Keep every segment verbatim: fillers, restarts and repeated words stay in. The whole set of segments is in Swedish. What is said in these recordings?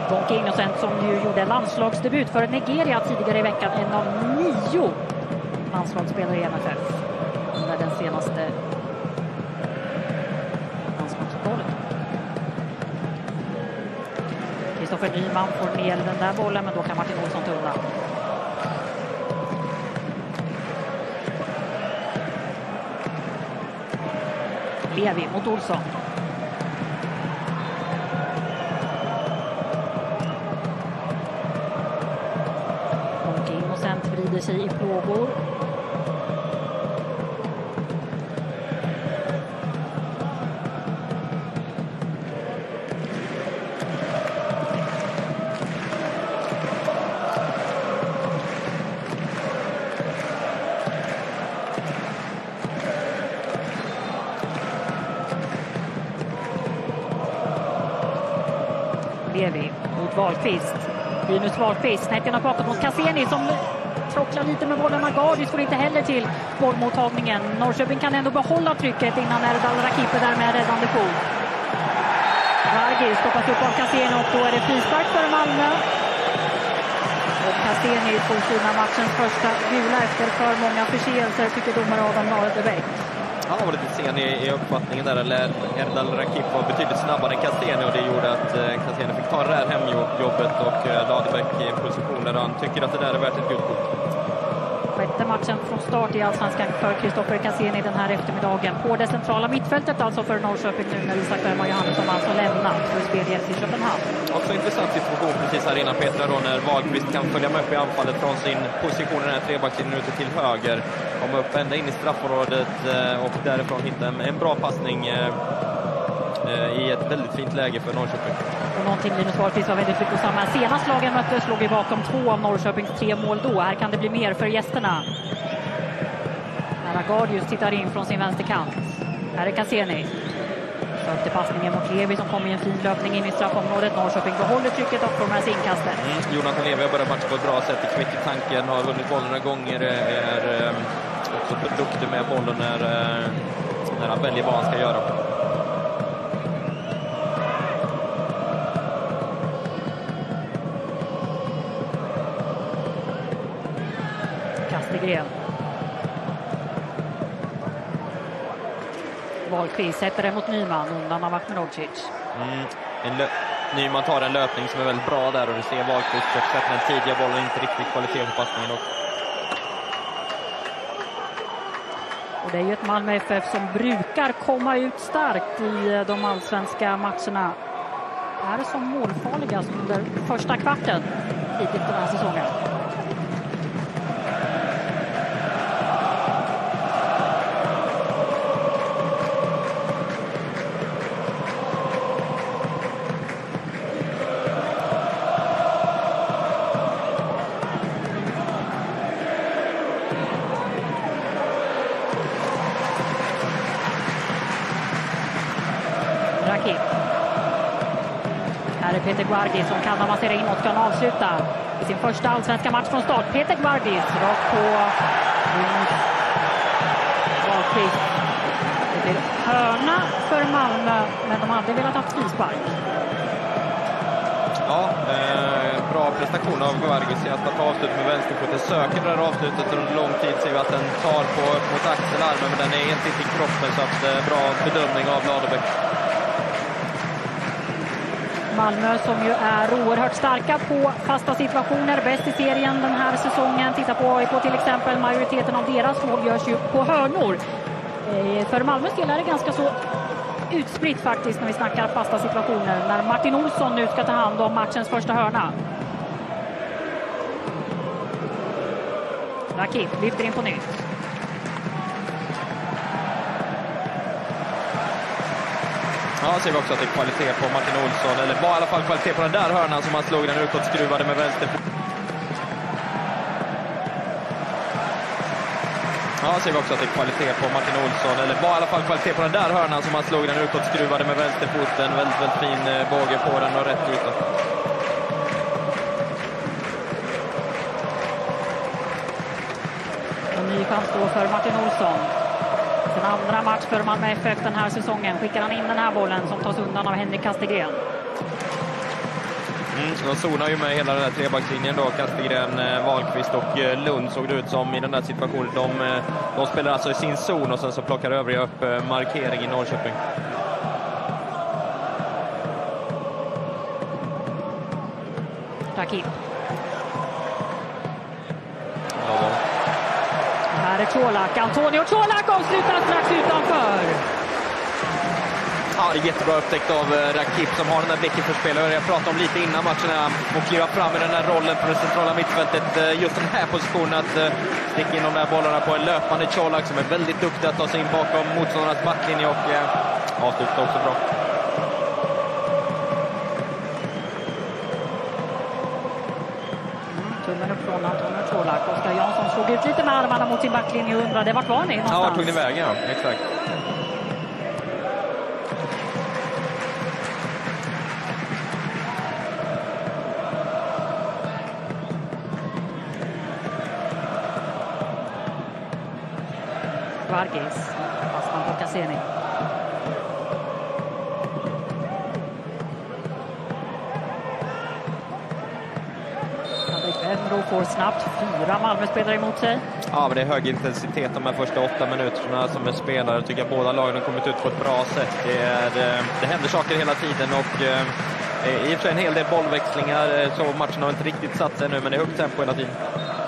Donke Innocent som ju gjorde landslagsdebut för Nigeria tidigare i veckan. En av nio landslagsspelare i M F F under den senaste landslagsuppehållet. Kristoffer Nyman får ner den där bollen, men då kan Martin Olsson ta undan. Levi mot Olsson. Donke Innocent vrider sig i plågor. Levi mot Wahlqvist. Linus Wahlqvist snett genom bakåt mot Cassini som trocklar lite med bollen. Magardis får inte heller till bollmottagningen. Norrköping kan ändå behålla trycket innan Erdal Rakipe där med räddande fot. Vargi stoppas upp av Cassini och då är det frispark för Malmö. Och Cassini får sina matchens första gula efter för många förseelser, tycker domare Adam Laderbäck. Han var lite sen i, i uppfattningen där. Erdal Rakipe var betydligt snabbare än Cassini och det gjorde att eh, Cassini fick ta det här hemjobbet och eh, Laderbäck i en position där han tycker att det där är värt ett gult kort. Sjätte matchen från start i Allsvenskan för Kristoffer Cassini den här eftermiddagen. På det centrala mittfältet alltså för Norrköping nu när Isak Bergman Johansson alltså lämnat för spel i Köpenhamn. Också intressant situation precis här innan Petra då när Wahlqvist kan följa med upp i anfallet från sin position i den här trebackslinjen ute till höger. Komma upp ända in i straffområdet och därifrån hitta en, en bra passning eh, i ett väldigt fint läge för Norrköping. Och någonting Linus Wahlqvist var väldigt lyckosam med. Senast lagen möttes låg vi bakom två av Norrköpings tre mål då. Här kan det bli mer för gästerna. Här Gardius tittar in från sin vänsterkant. Här är Cassini. Sökte passningen mot Levi som kom i en fin löpning in i straffområdet. Norrköping behåller trycket och får med sig inkastet. Mm, Jonathan Levi har börjat matchen på ett bra sätt. I kvick i tanken, har vunnit bollen några gånger. Är, är också duktig med bollen när, när han väljer vad han ska göra. Kastegren. Wahlqvist sätter det mot Nyman undan av Ahmedhodzic. Mm, en lö- Nyman tar en löpning som är väldigt bra där och du ser Wahlqvist sätter den tidiga bollen, inte riktigt kvalitet på passningen. Och... och det är ju ett Malmö F F som brukar komma ut starkt i de allsvenska matcherna. Är det som målfarligast under första kvarten hittills den här säsongen. Här är Peter Guardis som kan avancera inåt, kan avsluta i sin första allsvenska match från start. Peter Guardis rakt på Wahlqvist. Det blir hörna för Malmö, men de hade velat ha frispark. Ja, eh, bra prestation av Guardis i att ta avslut med vänsterfoten. Söker det här avslutet under lång tid, ser vi att den tar på mot axelarmen, men den är inte i kroppen, så att eh, bra bedömning av Laderbäck. Malmö som ju är oerhört starka på fasta situationer, bäst i serien den här säsongen. Titta på, på till exempel majoriteten av deras mål görs ju på hörnor. Eh, för Malmös del är det ganska så utspritt faktiskt när vi snackar fasta situationer. När Martin Olsson nu ska ta hand om matchens första hörna. Rakip lyfter in på nytt. Ja, ser vi också att det är kvalitet på Martin Olsson, eller var i alla fall kvalitet på den där hörnan som han slog den utåt, skruvade med vänster. Ja, ser vi också att det är kvalitet på Martin Olsson, eller var i alla fall kvalitet på den där hörnan som han slog den utåt, skruvade med vänsterfoten. Väldigt, väldigt fin båge på den och rätt utåt. En ny chans då för Martin Olsson. En andra match för Malmö F F den här säsongen. Skickar han in den här bollen som tas undan av Henrik Kastegren. Mm, de zonar ju med hela den här trebackslinjen då. Kastegren, eh, Wahlqvist och eh, Lund såg det ut som i den där situationen. De, eh, de spelar alltså i sin zon och sen så plockar övriga upp eh, markering i Norrköping. Rakip. Ja. Här är Colak. Antonio Colak avslutar strax utanför. Ja, det är jättebra upptäckt av Rakip som har den där blicken för spelare. Jag pratade om lite innan matchen här. Och kliva fram i den här rollen på det centrala mittfältet. Just den här positionen att sticka in de där bollarna på en löpande Colak som är väldigt duktig att ta sig in bakom motståndarnas backlinje och eh, avslutar också bra. Tummen upp från Antonio Colak. Oskar Jansson slog ut lite med armarna mot sin backlinje och undrade vart var ni någonstans? Ja, vart tog ni vägen? Ja, exakt. Vargis. Fastnar på Cassini. Benro får snabbt fyra Malmö-spelare emot sig. Ja, men det är hög intensitet de här första åtta minuterna som är spelare. Jag tycker att båda lagen har kommit ut på ett bra sätt. Det, är, det händer saker hela tiden och eh, i och för sig en hel del bollväxlingar. Så matchen har inte riktigt satt sig nu, men det är högt tempo hela tiden.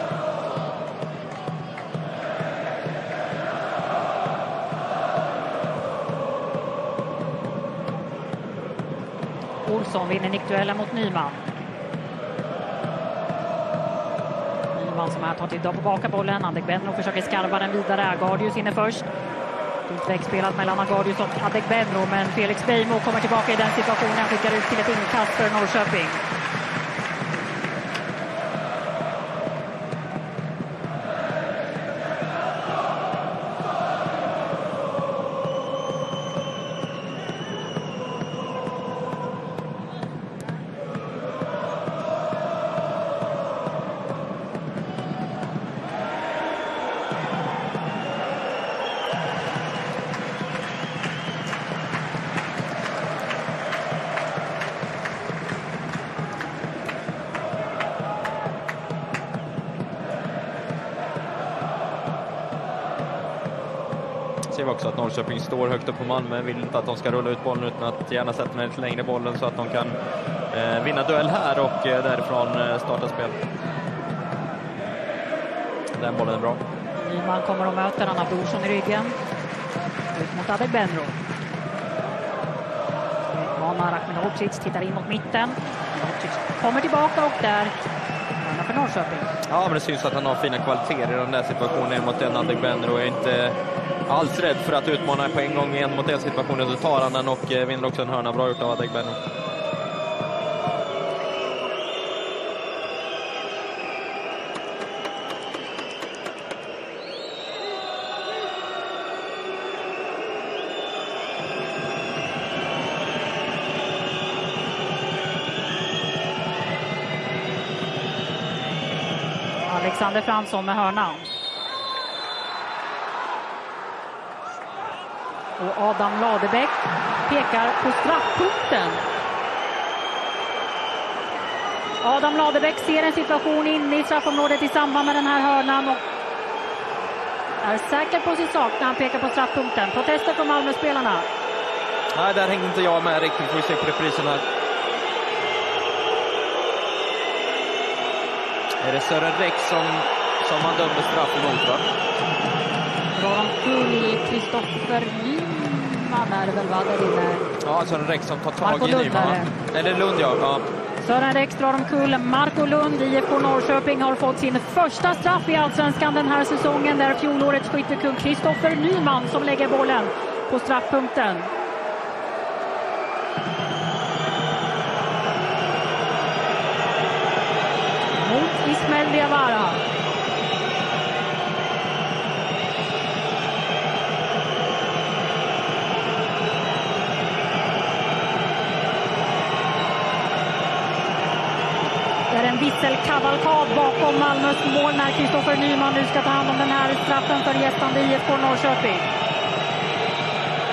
Olsson vinner nickduellen mot Nyman. Nyman som här tar till tillbaka bollen. Adegbenro försöker skarva den vidare. Agardius inne först. Utvägsspelat mellan Agardius och Adegbenro, men Felix Beijmo kommer tillbaka i den situationen. Han skickar ut till ett inkast för Norrköping. Ser vi också att Norrköping står högt upp på Malmö, vill inte att de ska rulla ut bollen utan att gärna sätta den lite längre bollen så att de kan eh, vinna duell här och eh, därifrån eh, starta spel. Den bollen är bra. Nyman kommer och möter, han har Brorsson i ryggen. Ut mot Adegbenro. Utmanar Rakhmanovic, tittar in mot mitten. Kommer tillbaka och där är för Norrköping. Ja, men det syns att han har fina kvaliteter i den där situationen mot den Adegbenro och är inte alls rädd för att utmana på en gång igen mot den situationen. Så tar han den och vinner också en hörna. Bra gjort av Adegbenro. Alexander Fransson med hörnan. Och Adam Ladebäck pekar på straffpunkten. Adam Ladebäck ser en situation inne i straffområdet i samband med den här hörnan och är säker på sin sak när han pekar på straffpunkten. Protester från Malmö-spelarna. Nej, där hängde inte jag med riktigt. Får vi se på reprisen här. Är det Sören Rex som, som han dömde straff emot, va? Drar omkull Kristoffer Nyman är det väl, va? Där inne. Ja, Sören Rex som tar tag Marco i Nyman. Eller Lund, ja. ja. Sören Rex drar omkull Marco Lund. I F K Norrköping har fått sin första straff i Allsvenskan den här säsongen. Där fjolårets skyttekung Kristoffer Nyman som lägger bollen på straffpunkten. Mot Ismail Diawara. Det är en visselkavalkad bakom Malmös mål när Kristoffer Nyman nu ska ta hand om den här straffen för gästande I F K Norrköping.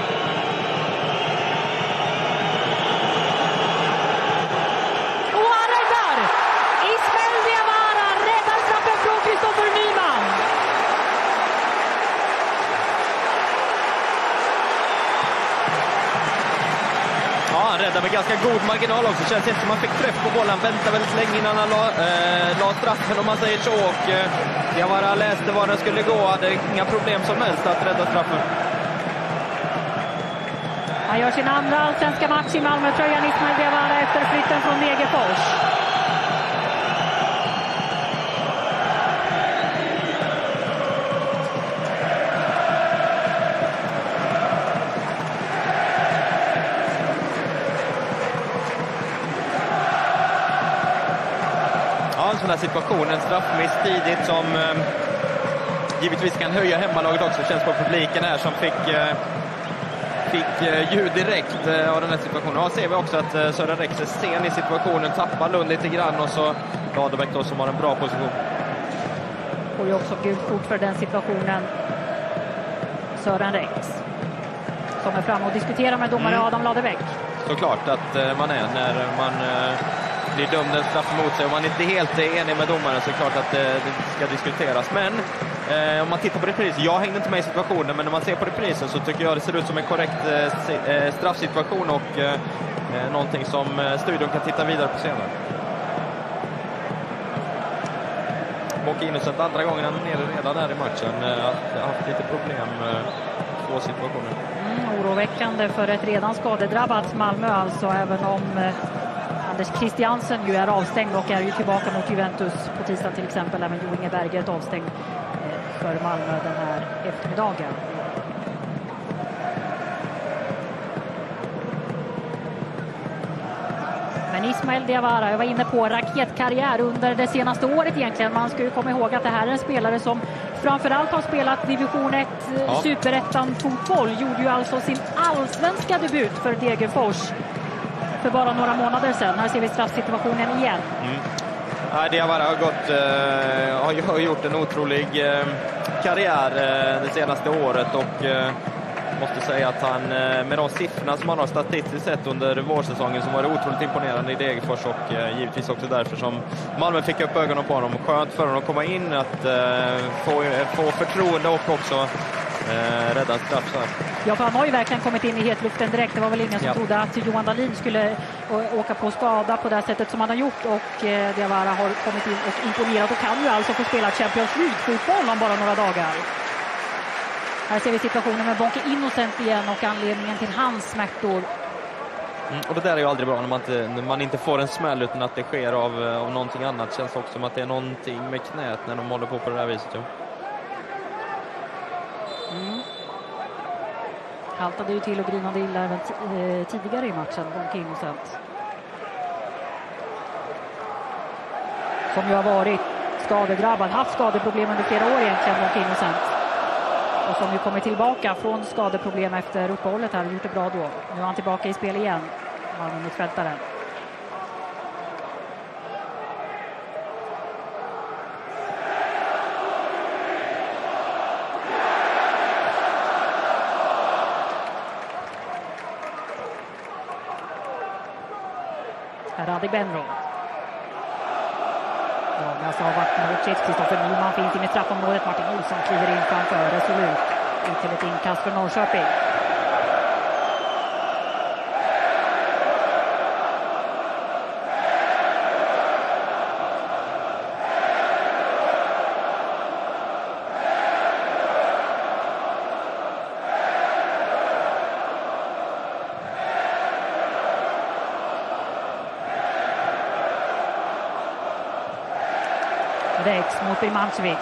Och han ganska god marginal också. Känns inte som man fick träff på bollen. Väntar väldigt länge innan han la, eh, la straffen, om man säger så. Och eh, Diawara läste var den skulle gå. Hade inga problem som helst att rädda straffen. Han gör sin andra allsvenska match i Malmö-tröjan, Ismail Diawara, efter flytten från Degerfors. En sån här situation, en straffmiss tidigt som eh, givetvis kan höja hemmalaget också. Känns på publiken här som fick, eh, fick eh, ljud direkt eh, av den här situationen. Ja, ser vi också att eh, Sören Rex är sen i situationen, tappar Lund lite grann och så Ladebäck då som har en bra position. Får ju också gult kort för den situationen, Sören Rex, som är fram och diskuterar med domare mm. Adam Ladebäck. Såklart att eh, man är när man eh, blir dömd en straff mot sig. Om man inte helt är enig med domaren så är det klart att det, det ska diskuteras. Men eh, om man tittar på reprisen, jag hängde inte med i situationen, men när man ser på reprisen så tycker jag det ser ut som en korrekt eh, straffsituation och eh, någonting som eh, studion kan titta vidare på senare. Och Innocent andra gången han är nere redan här i matchen. Eh, har haft lite problem med eh, två situationer. Mm, oroväckande för ett redan skadedrabbat Malmö alltså, även om eh, Anders Christiansen ju är avstängd och är ju tillbaka mot Juventus på tisdag till exempel. Även Jo Inge Berget avstängd för Malmö den här eftermiddagen. Men Ismail Diawara, jag var inne på raketkarriär under det senaste året egentligen. Man ska ju komma ihåg att det här är en spelare som framförallt har spelat division ett ja. Superettan fotboll. Gjorde ju alltså sin allsvenska debut för Degerfors för bara några månader sedan. Här ser vi straffsituationen igen. Mm. Ja, Diawara har gått, eh, har gjort en otrolig eh, karriär eh, det senaste året och eh, måste säga att han eh, med de siffrorna som han har statistiskt sett under vårsäsongen så var det otroligt imponerande i Degerfors och eh, givetvis också därför som Malmö fick upp ögonen på honom. Skönt för honom att komma in, att eh, få, få förtroende och också Eh, rädda straff så här. Ja, för han har ju verkligen kommit in i hetluften direkt. Det var väl ingen som ja. trodde att Johan Dahlin skulle åka på skada på det sättet som han har gjort, och eh, Diawara har kommit in och imponerat och kan ju alltså få spela Champions League-fotboll om bara några dagar. Här ser vi situationen med Bonke Innocent igen och anledningen till hans smärtor. Mm, och det där är ju aldrig bra när man inte, när man inte får en smäll utan att det sker av, av någonting annat. Det känns också som att det är någonting med knät när de håller på på det här viset. Ja. Mm. Haltade ju till och grinade illa även t- tidigare i matchen, Bonke Innocent. Som ju har varit skadedrabbad, haft skadeproblem under flera år egentligen, Bonke Innocent. Och som ju kommer tillbaka från skadeproblem efter uppehållet här och gjort det bra då. Nu är han tillbaka i spel igen, Malmö mittfältaren. Radi Benro. Jagas av Martinovic. Kristoffer Nyman finns in i straffområdet. Martin Olsson kliver in framför resolut. Ut till ett inkast för Norrköping. Rex mot Birmancevic.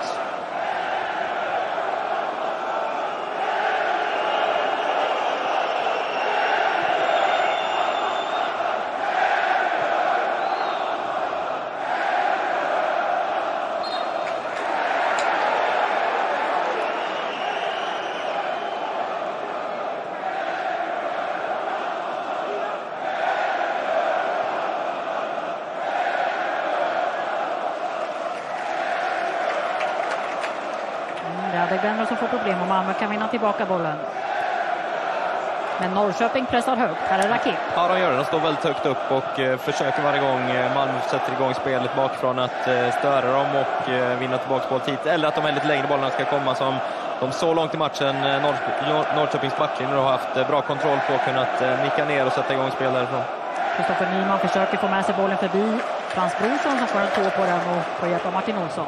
Det är Benro som får problem och Malmö kan vinna tillbaka bollen. Men Norrköping pressar högt. Här är Rakip. Ja, de gör det. De står väldigt högt upp och eh, försöker varje gång eh, Malmö sätter igång spelet bakifrån att eh, störa dem och eh, vinna tillbaka boll hit. Eller att de väldigt längre bollarna ska komma som de så långt i matchen eh, Norr, Norrköpings backlinje har haft eh, bra kontroll på och kunnat eh, nicka ner och sätta igång spel därifrån. Kristoffer Nyman försöker få med sig bollen förbi Frans Brorsson som får en tå på den och får hjälp av Martin Olsson.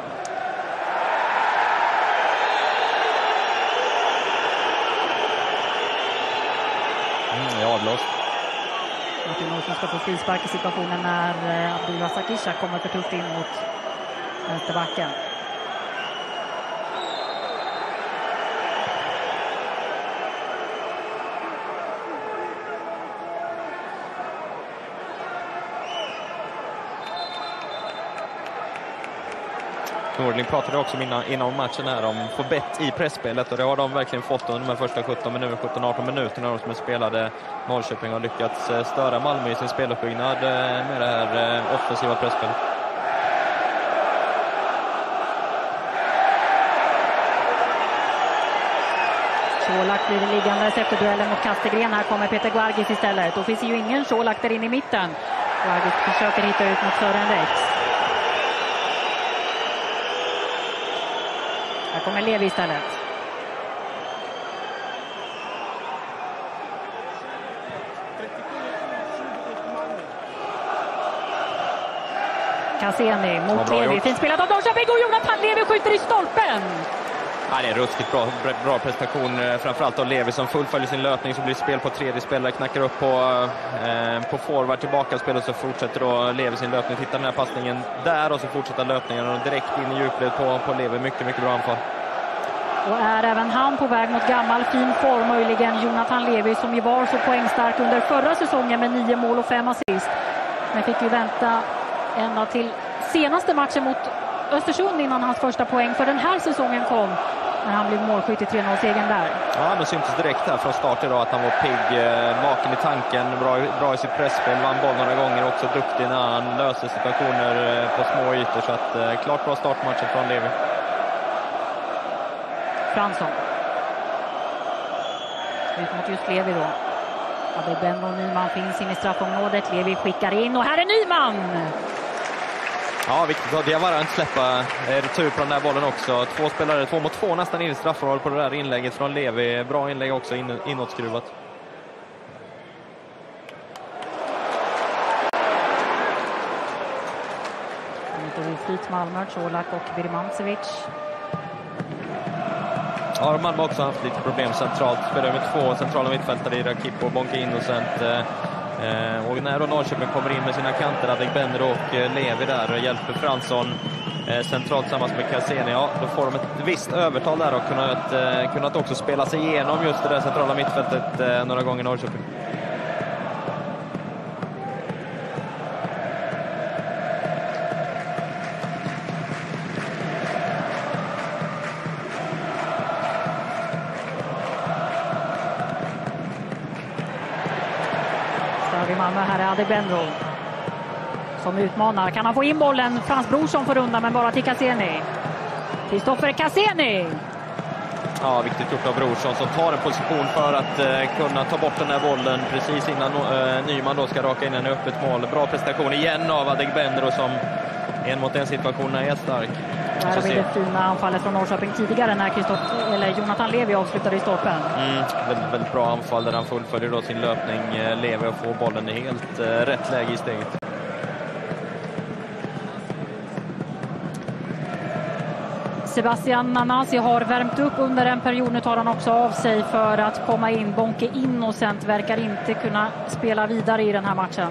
Mm, ja, avblåst. Martin Olsson ska få frispark i situationen när Abdullah Sakisha kommer för tufft in mot vänsterbacken. Nordling pratade också innan, innan matchen här om få bett i pressspelet och det har de verkligen fått under de här första sjutton minuter, sjutton arton minuterna när de spelade. Norrköping har lyckats störa Malmö i sin speluppbyggnad med det här offensiva pressspelet. Colak blir liggandes efter duellen mot Kastegren. Här kommer Peter Guargis istället. Då finns ju ingen Colak där inne i mitten. Guargis försöker hitta ut mot Sören Rex. Här kommer Levi istället. Cassini mot Levi. Fint spelat av Norrköping och Jonathan Levi skjuter i stolpen. Ja, det är en ruskigt bra, bra prestation, framförallt av Levi som fullföljer sin löpning, så blir det spel på tredje spelare, knackar upp på, eh, på forward tillbaka spel och så fortsätter då Levi sin löpning. Tittar den här passningen där och så fortsätter löpningen och direkt in i djupled på, på Levi. Mycket, mycket bra anfall. Och är även han på väg mot gammal fin form, möjligen Jonathan Levi som ju var så poängstark under förra säsongen med nio mål och fem assist. Men fick ju vänta ända till senaste matchen mot Östersund innan hans första poäng för den här säsongen kom. När han blev målskytt i tre noll-segern där. Ja, men syntes direkt här från start idag att han var pigg, eh, maken i tanken, bra, bra i sitt pressspel, vann boll några gånger, också duktig när han löser situationer eh, på små ytor. Så att, eh, klart bra startmatchen från Levi. Fransson. Ut mot just Levi då. Adegbenro och Nyman finns in i straffområdet. Levi skickar in och här är Nyman! Ja, viktigt att Diawara inte släppa retur på den där bollen också. Två spelare, två mot två nästan in i straffområdet på det där inlägget från Levi. Bra inlägg också, in, inåtskruvat. Lite oflyt Malmö, Colak och Birmancevic. Ja, Malmö har också haft lite problem centralt. Spelar med två centrala mittfältare i Rakip och Bonke Innocent. Eh, och när då Norrköping kommer in med sina kanter, Adegbenro och eh, Levi där hjälper Fransson eh, centralt tillsammans med Cassini, ja, då får de ett visst övertal där och kunnat, eh, kunnat också spela sig igenom just det där centrala mittfältet eh, några gånger i Norrköping. Malmö, här är Adegbenro som utmanar. Kan han få in bollen? Frans Brorsson får undan, men bara till Cassini. Kristoffer Cassini. Ja, viktigt gjort av Brorsson som tar en position för att eh, kunna ta bort den här bollen precis innan eh, Nyman då ska raka in en öppet mål. Bra prestation igen av Adegbenro som en mot en situationen är stark. Här har vi det fina anfallet från Norrköping tidigare när Christoph, eller Jonathan Levi avslutade i stolpen. Mm, väldigt, väldigt bra anfall där han fullföljer då sin löpning. Levi och får bollen i helt eh, rätt läge i steget. Sebastian Nanasi har värmt upp under en period. Nu tar han också av sig för att komma in. Bonke Innocent verkar inte kunna spela vidare i den här matchen.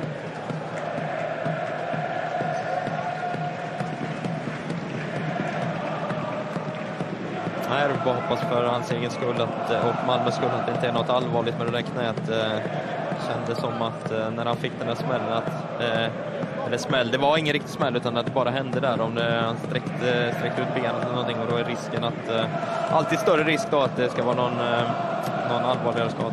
Nej, jag bara hoppas för hans egen skull att, och Malmös skull att det inte är något allvarligt med det där knät. Eh, kändes som att eh, när han fick den där smällen att, eh, eller smäll, det var ingen riktig smäll utan att det bara hände där om det, han sträckte, sträckte ut benet eller någonting, och då är risken att eh, alltid större risk då att det ska vara någon, eh, någon allvarligare skada.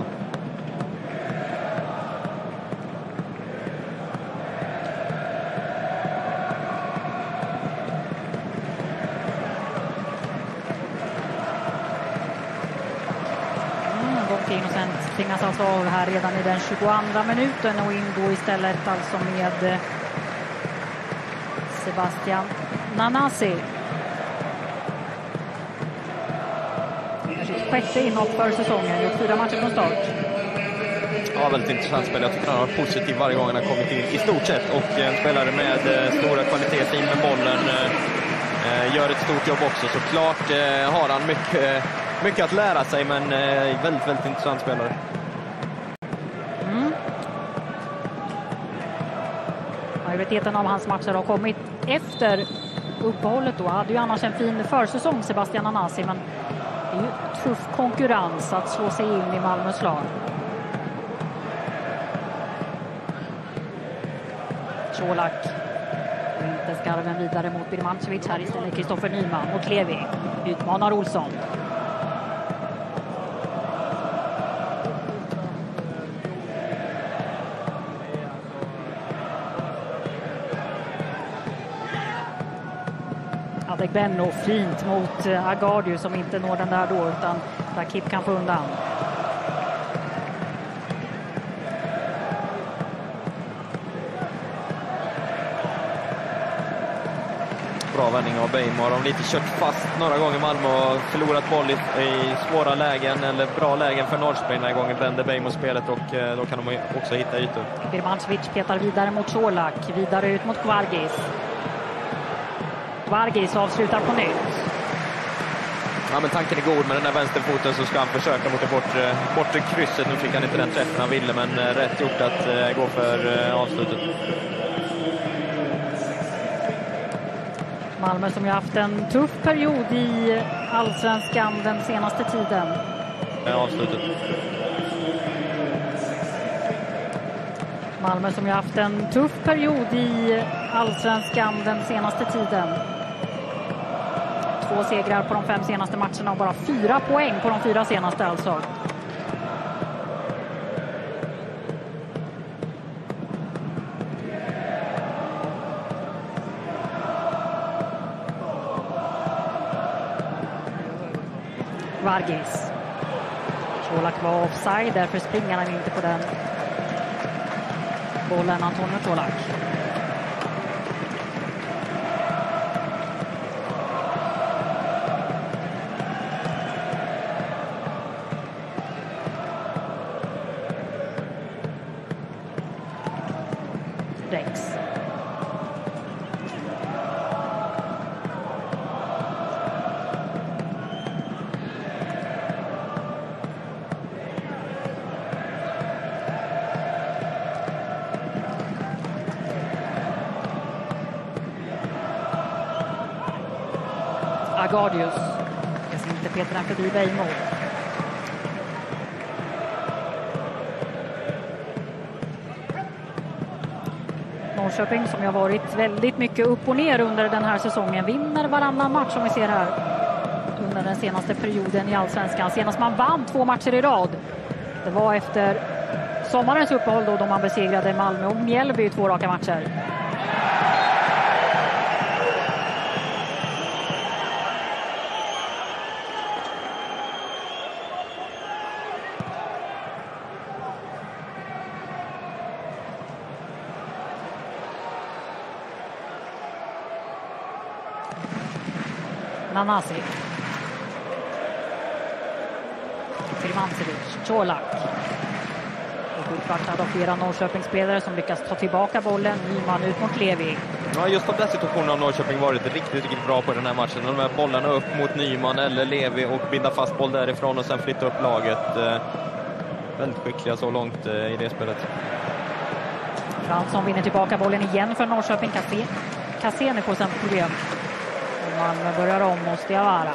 Innocent tvingas alltså av här redan i den tjugoandra minuten och ingår istället alltså med Sebastian Nanasi. Sjätte inhopp för säsongen, gjort fyra matcher från start. Ja, väldigt intressant spelare. Jag tycker han har varit positiv varje gång han har kommit in i stort sett. Och en spelare med eh, stora kvaliteter in med bollen. Eh, gör ett stort jobb också. Såklart eh, har han mycket, mycket att lära sig, men eh, väldigt, väldigt intressant spelare. Mm. Majoriteten av hans matcher har kommit efter uppehållet. Då hade ju annars en fin försäsong Sebastian Anasi, men det är ju tuff konkurrens att slå sig in i Malmös lag. Colak. Inte skarven vidare mot Birmancevic. Här istället Kristoffer Nyman mot Levi. Utmanar Olsson. Adegbenno fint mot Agardius som inte når den där då, utan Rakip kan få undan. Bra vändning av Beijmo. De har lite kört fast några gånger Malmö och förlorat boll i, i svåra lägen eller bra lägen för Norrköping. Den här gången vänder Beijmo spelet och eh, då kan de också hitta ytor. Birmancevic petar vidare mot Colak, vidare ut mot Kvargis. Kvargis avslutar på nytt. Ja, men tanken är god med den där vänsterfoten, så ska han försöka mot det bortre, bortre krysset. Nu fick han inte den träffen han ville, men eh, rätt gjort att eh, gå för eh, avslutet. Malmö som ju haft en tuff period i Allsvenskan den senaste tiden. Ja, avslutet. Malmö som ju haft en tuff period i Allsvenskan den senaste tiden. Två segrar på de fem senaste matcherna och bara fyra poäng på de fyra senaste alltså. Vargis. Colak var offside, därför springer han inte på den bollen, Antonio Colak. Rex. Agardius. Jag ser inte Peter den förbi Beijmo. Norrköping som har varit väldigt mycket upp och ner under den här säsongen. Vinner varannan match som vi ser här under den senaste perioden i Allsvenskan. Senast man vann två matcher i rad. Det var efter sommarens uppehåll då, då man besegrade Malmö och Mjällby i två raka matcher. Nanasi. Birmancevic. Colak. Och uppvaktad av flera Norrköpingsspelare som lyckas ta tillbaka bollen. Nyman ut mot Levi. Ja, just av den situationen har Norrköping varit riktigt, riktigt bra på den här matchen. De här bollarna upp mot Nyman eller Levi och binda fast boll därifrån och sen flytta upp laget. Eh, väldigt skickliga så långt eh, i det spelet. Fransson vinner tillbaka bollen igen för Norrköping. Cassini får sen problem. Man börjar om mot Diawara.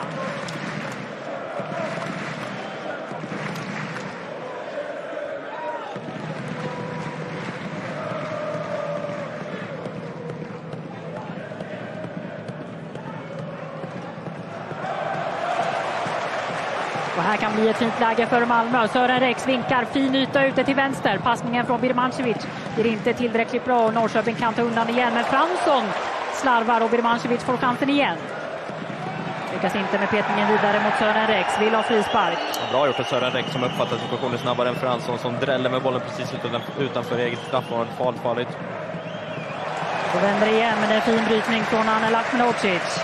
Och här kan bli ett fint läge för Malmö. Sören Rex vinkar, fin yta ute till vänster. Passningen från Birmancevic är inte tillräckligt bra och Norrköping kan ta undan igen. Men Fransson slarvar och Birmancevic får chansen igen. Lyckas inte med petningen vidare mot Sören Rex. Vill ha frispark. Bra gjort av Sören Rex som uppfattar situationen snabbare än Fransson som dräller med bollen precis utanför eget straffområde. Farligt. Och vänder igen med en fin brytning från Anel Ahmedhodzic.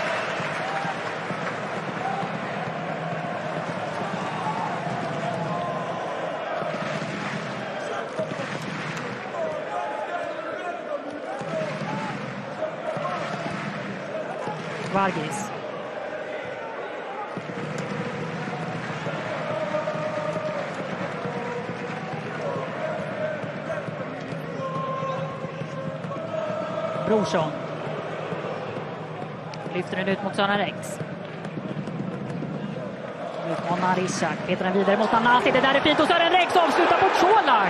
Vargis. Brorsson. Lyfter den ut mot Sören Rex. Utmanar Ishak. Peter den vidare mot Anasi. Det där är fint och Sören Rex avslutar mot Colak.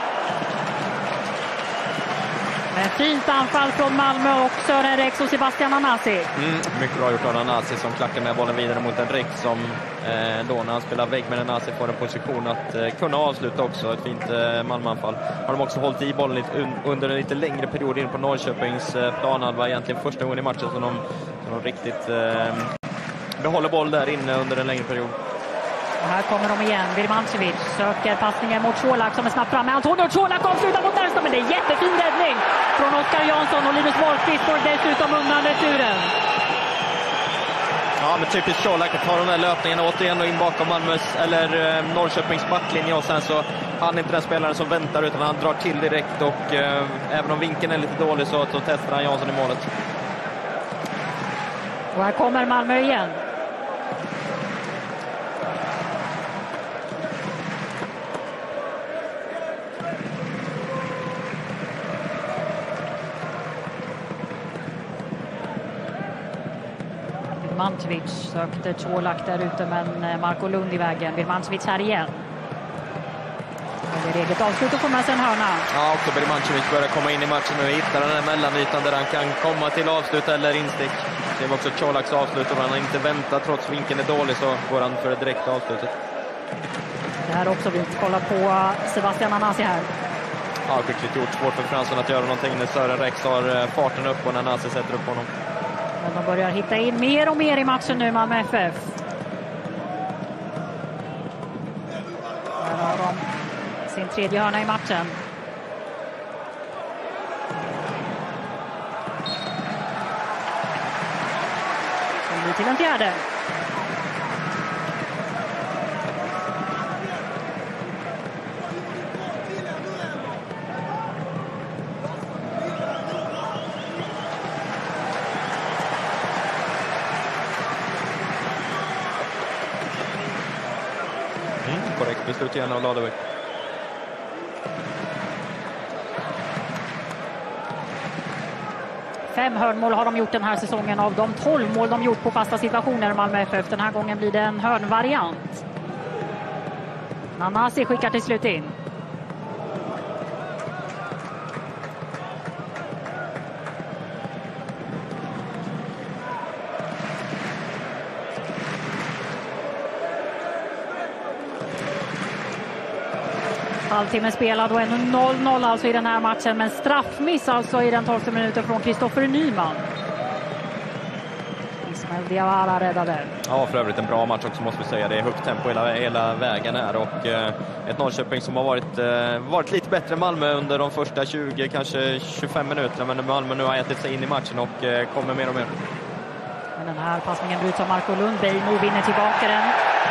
Men fint anfall från Malmö och Sören Rex och Sebastian Anasi. Mm, mycket bra gjort av Anasi som klackar med bollen vidare mot en Rex som eh, då när han spelar vägg med Anasi får en position att eh, kunna avsluta också. Ett fint eh, Malmö-anfall. Har de också hållit i bollen lite un under en lite längre period in på Norrköpings eh, planhalva. Egentligen första gången i matchen som de, som de riktigt eh, behåller boll där inne under en längre period. Och här kommer de igen. Birmancevic söker passningen mot Colak som är snabbt framme. Antonio Colak avslutar mot närmsta, men det är jättefin räddning från Oskar Jansson och Linus Wahlqvist får dessutom undan returen. Ja, men typiskt Colak att ta de där löpningarna återigen och in bakom Malmös eller eh, Norrköpings backlinje och sen så han är inte den spelaren som väntar utan han drar till direkt och eh, även om vinkeln är lite dålig så, så testar han Jansson i målet. Och här kommer Malmö igen. Birmancevic sökte Colak där ute men Marco Lund i vägen. Birmancevic här igen. Det är eget avslut och får med sig en hörna. Ja, också Birmancevic börjar komma in i matchen och hittar den här mellanytan där han kan komma till avslut eller instick. Det var också Colaks avslut och han har inte väntat trots vinkeln är dålig så går han för det direkta avslutet. Det här också vi kollar på Sebastian Anasi här. Ja, skickligt gjort. Svårt för Fransson att göra någonting när Sören Rex har farten upp och när Anasi sätter upp honom. Och de börjar hitta in mer och mer i matchen nu, Malmö F F. Här har de sin tredje hörna i matchen. Så blir till en fjärde. Korrekt beslut igen av Ladebäck. Fem hörnmål har de gjort den här säsongen av de tolv mål de gjort på fasta situationer Malmö F F. Den här gången blir det en hörnvariant. Nanasi skickar till slut in. Halvtimme spelad och ännu noll noll alltså i den här matchen. Men straffmiss alltså i den tolfte minuten från Kristoffer Nyman. Ismail Diawara räddade. Ja, för övrigt en bra match också måste vi säga. Det är högt tempo hela, hela vägen här. Och eh, ett Norrköping som har varit, eh, varit lite bättre än Malmö under de första tjugo, kanske tjugofem minuterna. Men Malmö nu har ätit sig in i matchen och eh, kommer mer och mer. Men den här passningen bryts av Marco Lund. Beijmo vinner tillbaka den.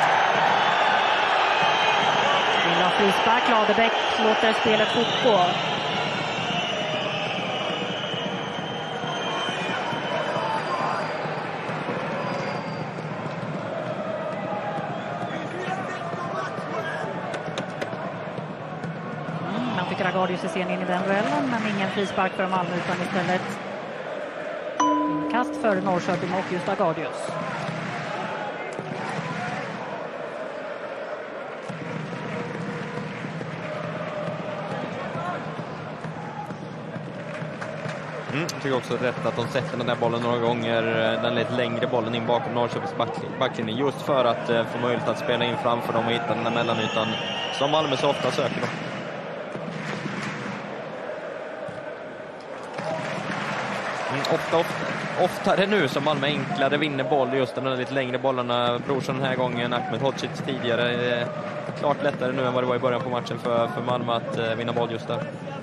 Lilla frispark, Ladebäck låter spelet fortgå. Mm, man tycker att Gardius är sen in i den duellen, men ingen frispark för Malmö utan istället inkast för Norrköping och just Gardius. Mm, jag tycker också rätt att de sätter den där bollen några gånger, den lite längre bollen in bakom Norrköpings backlinje just för att eh, få möjlighet att spela in framför dem och hitta den där mellanytan som Malmö så ofta söker dem. Mm, ofta, ofta, oftare nu som Malmö enklare vinner boll just de där lite längre bollarna. Brorsson den här gången, Ahmed Hodzic tidigare. Eh, klart lättare nu än vad det var i början på matchen för, för Malmö att eh, vinna boll just där.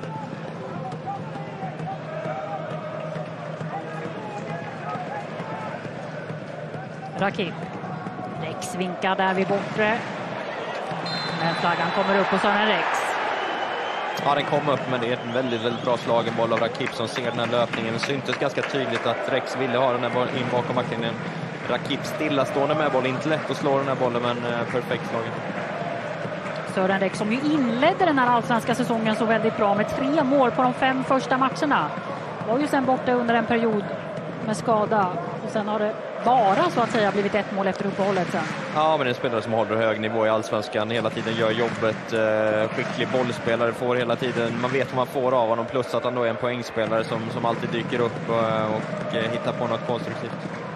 Rakip. Rex vinkar där vid bortre. Men flaggan kommer upp på Sören Rex. Ja, den kom upp, men det är en väldigt, väldigt bra slagen boll av Rakip som ser den här löpningen. Det syntes ganska tydligt att Rex ville ha den här bollen in bakom backlinjen. Rakip stillastående med boll, inte lätt att slå den här bollen, men eh, perfekt slagen. Sören Rex som ju inledde den här allsvenska säsongen så väldigt bra med tre mål på de fem första matcherna. Var ju sen borta under en period med skada och sen har det bara så att säga blivit ett mål efter uppehållet sen. Ja, men det är en spelare som håller hög nivå i allsvenskan, hela tiden gör jobbet, eh, skicklig bollspelare, får hela tiden, man vet vad man får av honom, plus att han då är en poängspelare som, som alltid dyker upp och, och eh, hittar på något konstruktivt.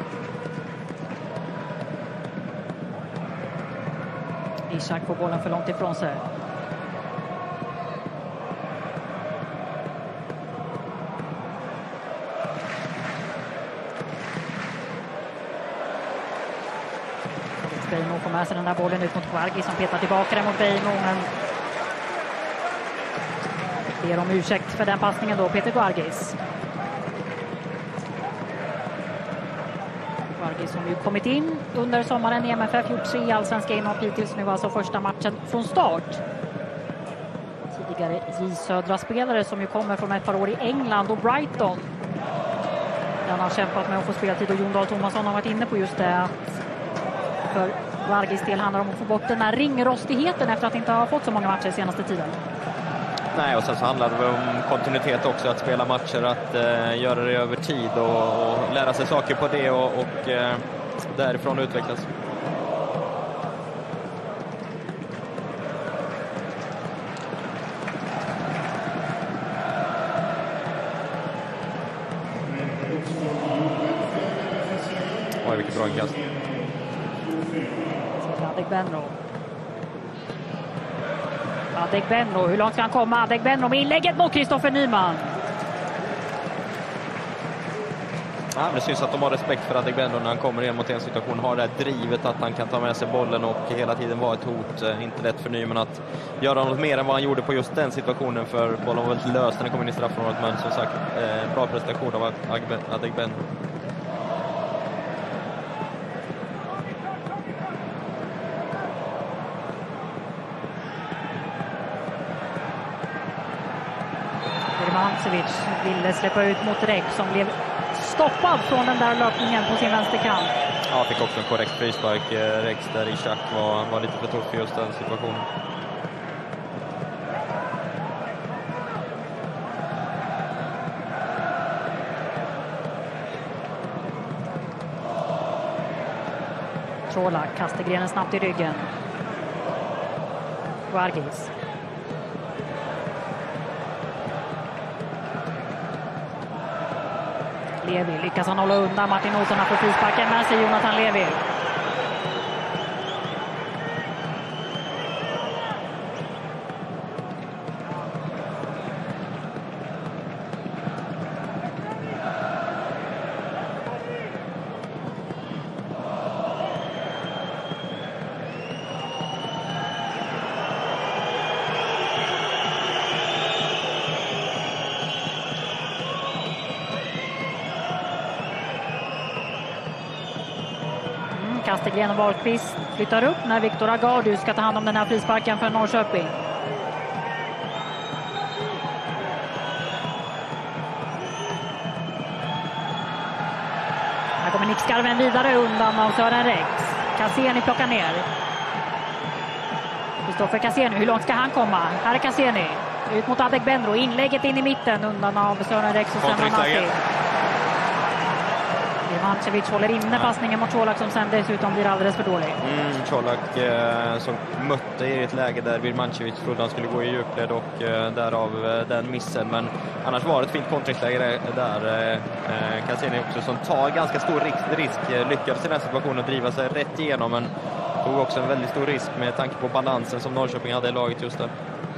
Ishak får bollen för långt ifrån sig. Beijmo får med sig den där bollen ut mot Kvargi som petar tillbaka den mot Beijmo, men ber om ursäkt för den passningen då, Peter Kvargis. Kvargis som ju kommit in under sommaren i M F F, gjort tre allsvenska inhopp hittills, nu var alltså första matchen från start. Tidigare J Södra spelare som ju kommer från ett par år i England och Brighton. Den har kämpat med att få speltid och Jon Dahl Tomasson har varit inne på just det. För Kvargis del handlar om att få bort den här ringrostigheten efter att inte ha fått så många matcher senaste tiden. Nej, och sen så handlar det om kontinuitet också, att spela matcher, att eh, göra det över tid och, och lära sig saker på det och, och eh, därifrån utvecklas. Oj, vilket bra inkast. Adegbenro. Adegbenro, hur långt ska han komma? Adegbenro med inlägget mot Kristoffer Nyman. Ja, det syns att de har respekt för Adegbenro när han kommer in mot en situation. Har det här drivet att han kan ta med sig bollen och hela tiden vara ett hot. Inte lätt för Nyman att göra något mer än vad han gjorde på just den situationen, för bollen var väldigt lös när den kom in i straffområdet. Men som sagt, eh, bra prestation av Adegbenro. Birmancevic ville släppa ut mot Rex som blev stoppad från den där löpningen på sin vänsterkant. Ja, fick också en korrekt frispark. Rex där i Ishak var, var lite för tuff för just den situationen. Tråla kastar grenen snabbt i ryggen. Kvargis. Levi lyckas han hålla undan. Martin Olsson har fått frisparken med sig, Jonathan Levi. Kastegren och Wahlqvist flyttar upp när Viktor Agardus ska ta hand om den här frisparken för Norrköping. Här kommer nickskarven vidare undan av Sören Rex. Cassini plockar ner. Kristoffer Cassini, hur långt ska han komma? Här är Cassini. Ut mot Adegbenro, inlägget in i mitten undan av Sören Rex och sen Manassi. Birmancevic håller inne passningen mot Colak som sen dessutom blir alldeles för dålig. Mm, Colak eh, som mötte i ett läge där Birmancevic trodde han skulle gå i djupled och eh, därav eh, den missen. Men annars var det ett fint kontringsläge där. Eh, Cassini också som tar ganska stor risk, risk eh, lyckades i den situationen driva sig rätt igenom, men tog också en väldigt stor risk med tanke på balansen som Norrköping hade i laget just där.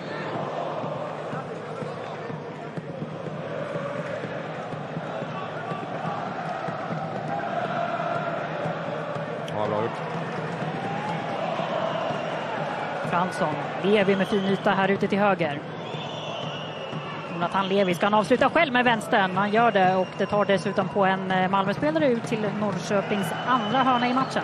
Fransson, Levi med fin yta här ute till höger. Jonathan Levi ska han avsluta själv med vänstern. Han gör det och det tar dessutom på en Malmö-spelare ut till Norrköpings andra hörna i matchen.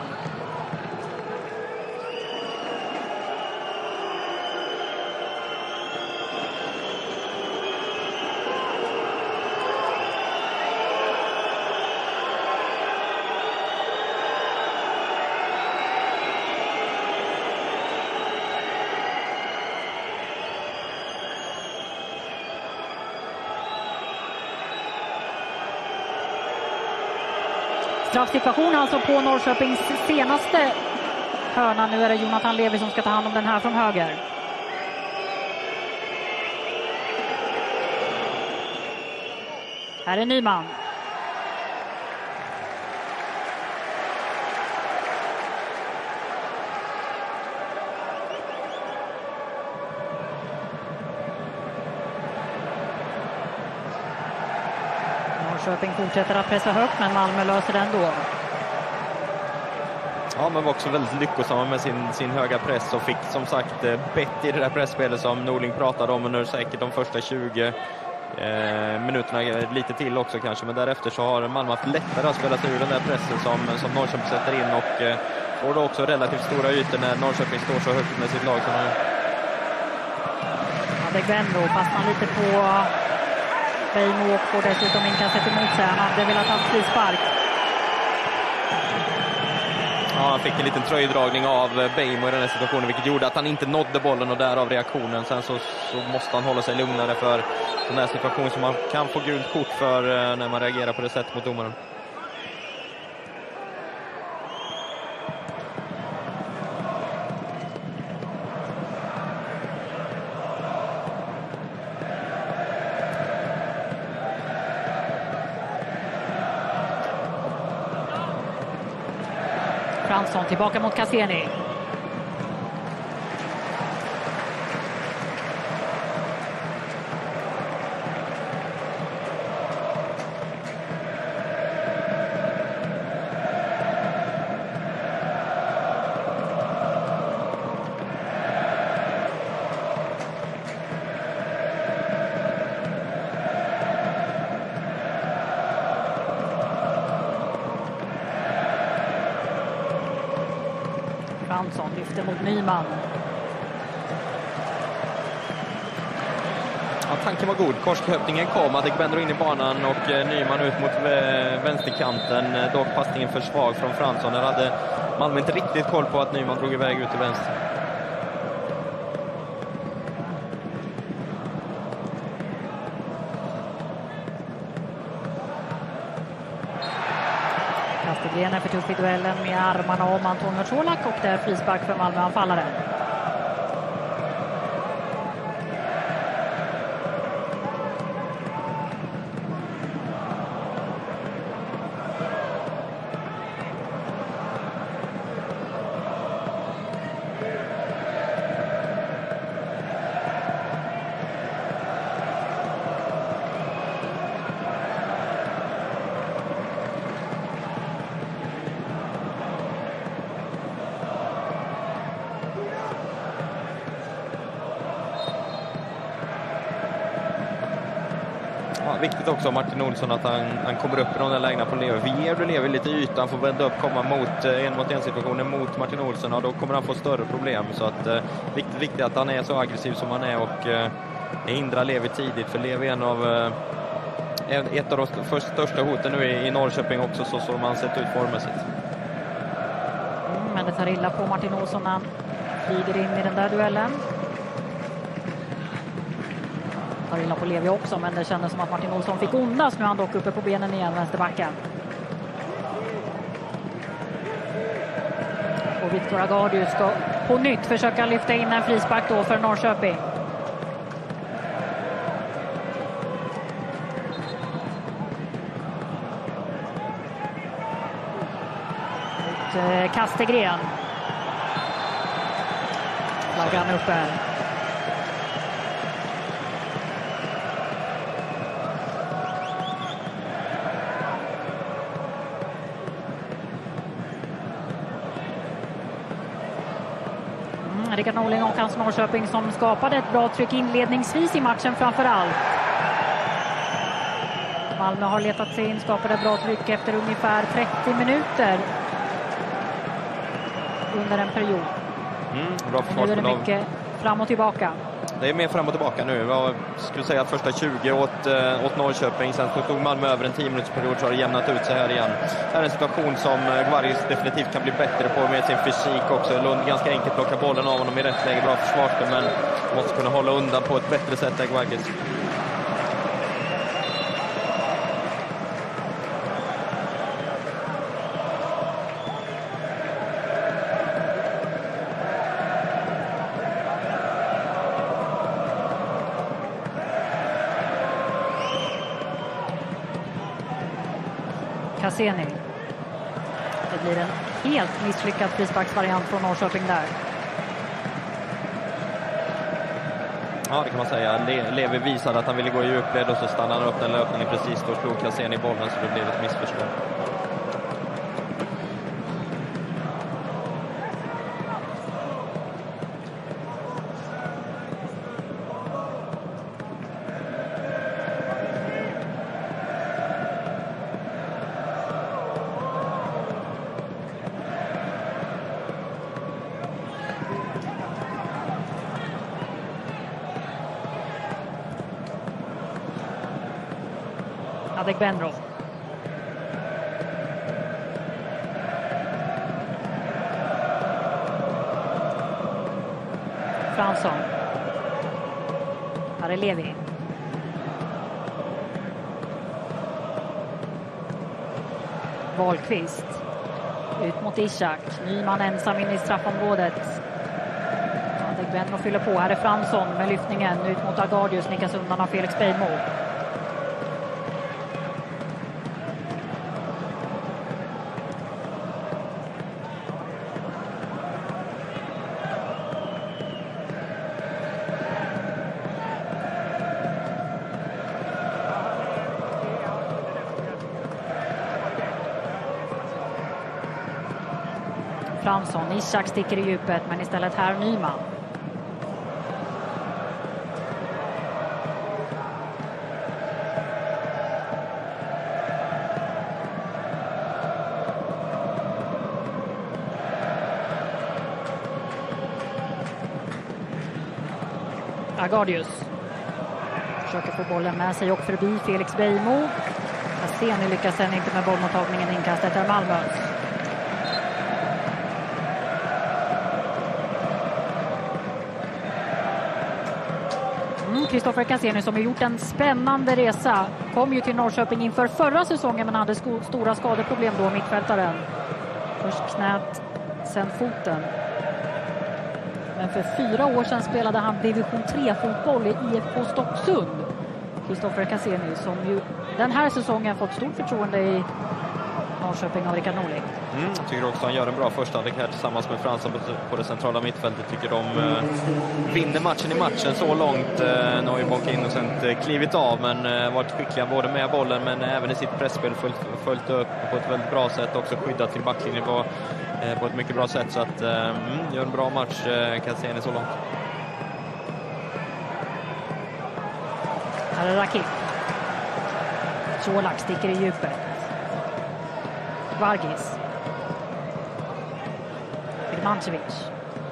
Straffsituation alltså på Norrköpings senaste hörna. Nu är det Jonathan Levi som ska ta hand om den här från höger. Här är Nyman. Norrköping fortsätter att pressa högt, men Malmö löser den då. Ja, men var också väldigt lyckosamma med sin, sin höga press och fick som sagt bett i det där pressspelet som Norling pratade om under säkert de första tjugo eh, minuterna, lite till också kanske, men därefter så har Malmö haft lättare att spela sig ur den där pressen som, som Norrköping sätter in och eh, får då också relativt stora ytor när Norrköping står så högt med sitt lag som nu. Ja, det Gwenro fastnar lite på Beijmo och får dessutom inkastet emot sig. Han hade velat ha frispark. Ja, han fick en liten tröjdragning av Beijmo i den här situationen, vilket gjorde att han inte nådde bollen och därav reaktionen. Sen så, så måste han hålla sig lugnare för den här situationen som man kan få gult kort för när man reagerar på det sättet mot domaren. Fransson tillbaka mot Cassini. Fransson lyfter mot Nyman. Ja, tanken var god. Korslöpningen kom, hade Gwenro in i banan och eh, Nyman ut mot eh, vänsterkanten. Eh, dock passningen för svag från Fransson. Där hade Malmö inte riktigt koll på att Nyman drog iväg ut till vänster. Kastegren är för tuff i duellen med armarna om Anton Mercolak och där frispark för Malmö-anfallaren. Ja, viktigt också Martin Olsson att han, han kommer upp i de där lägena på Levi. Vi ger Levi lite yta, han får vända upp, komma mot en mot en situationen mot Martin Olsson och då kommer han få större problem. Så att eh, viktigt, viktigt att han är så aggressiv som han är och eh, hindrar Levi tidigt, för Levi är en av eh, ett av de först, största hoten nu i, i Norrköping också, så som han sett ut formmässigt. Mm, men det tar illa på Martin Olsson när han flyger in i den där duellen. Tar illa på Levi också, men det kändes som att Martin Olsson fick ondas. Nu är han dock uppe på benen igen, vänsterbacken. Och Victor Agardius ska på nytt försöka lyfta in en frispark då för Norrköping. Mot Kastegren. Flaggan uppe. Rickard Norling och hans Norrköping som skapade ett bra tryck inledningsvis i matchen framför allt. Malmö har letat sig in, skapade bra tryck efter ungefär trettio minuter under en period. Mm, bra nu är det mycket fram och tillbaka. Det är mer fram och tillbaka nu. Jag skulle säga att första tjugo åt, åt Norrköping, sen tog Malmö över en tio minuters period så har det jämnat ut sig här igen. Det här är en situation som Gvargis definitivt kan bli bättre på med sin fysik också. Lund ganska enkelt plockar bollen av honom i rätt läge, bra försvarsspel, men måste kunna hålla undan på ett bättre sätt än Gvargis. Cassini. Det blir en helt misslyckad frisparksvariant från Norrköping där. Ja, det kan man säga. Le- Levi visade att han ville gå i djupled och så stannade han upp den löpningen precis då slog Cassini i bollen så det blev ett missförstånd. Benro. Fransson. Här är Levi. Wahlqvist. Ut mot Ishak. Nyman ensam in i straffområdet. Benro fyller på. Här är Fransson med lyftningen. Ut mot Agardius. Nickas undan av Felix Beijmo. Fransson, Ishak sticker i djupet men istället här Nyman. Agardius försöker få bollen med sig och förbi Felix Beijmo. Cassini lyckas sen inte med bollmottagningen, inkastet är Malmö. Kristoffer Cassini som har gjort en spännande resa. Kom ju till Norrköping inför förra säsongen men hade sko- stora skadeproblem då, mittfältaren. Först knät, sen foten. Men för fyra år sedan spelade han division tre-fotboll i I F K Stocksund. Kristoffer Cassini som ju den här säsongen fått stort förtroende i Norrköping av Rickard Norling. Mm, jag tycker också han gör en bra första halvlek här tillsammans med Fransson på det centrala mittfältet. Tycker de eh, vinner matchen i matchen så långt. Eh, nu har ju Bonke Innocent eh, klivit av men eh, varit skickliga både med bollen men även i sitt pressspel följt, följt upp på ett väldigt bra sätt. Också skyddat till backlinjen på, eh, på ett mycket bra sätt. Så att eh, mm, gör en bra match eh, Cassini så långt. Här är Rakip. Colak sticker i djupet. Vargis. Mancevic.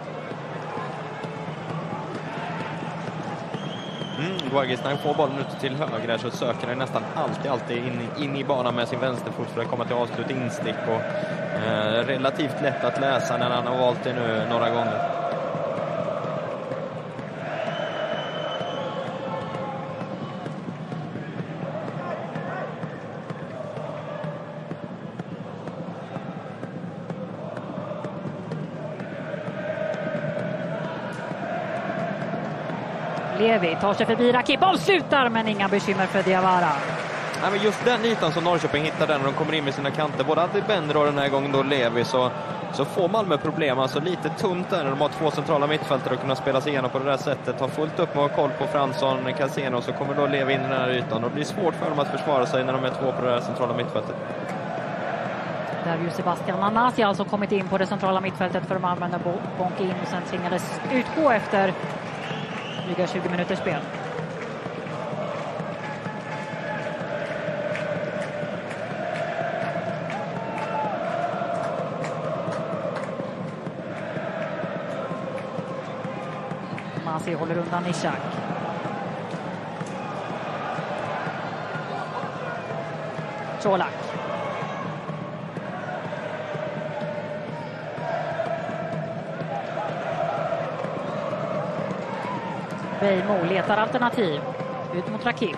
Mm, Vargis när han får bollen ut till höger så söker han nästan alltid, alltid in, in i banan med sin vänsterfot för att komma till avslut instick och eh, relativt lätt att läsa när han har valt det nu några gånger. Levi tar sig förbi Rakip, avslutar men inga bekymmer för Diawara. Nej, men just den ytan som Norrköping hittar där när de kommer in med sina kanter, både Adde Bender och den här gången då Levi, så, så får Malmö problem. Alltså lite tunt där när de har två centrala mittfältare och kunna spela sig igenom på det där sättet. Har fullt upp med att ha koll på Fransson, Cassini och så kommer då Levi in i den här ytan. Och det blir svårt för dem att försvara sig när de är två på det där centrala mittfältet. Där har ju Sebastian Anasi alltså kommit in på det centrala mittfältet för Malmö när Bonke in och sen tvingades utgå efter dryga tjugo minuters spel. Masi håller undan Ishak. Colak. Beijmo letar alternativ. Ut mot Rakip.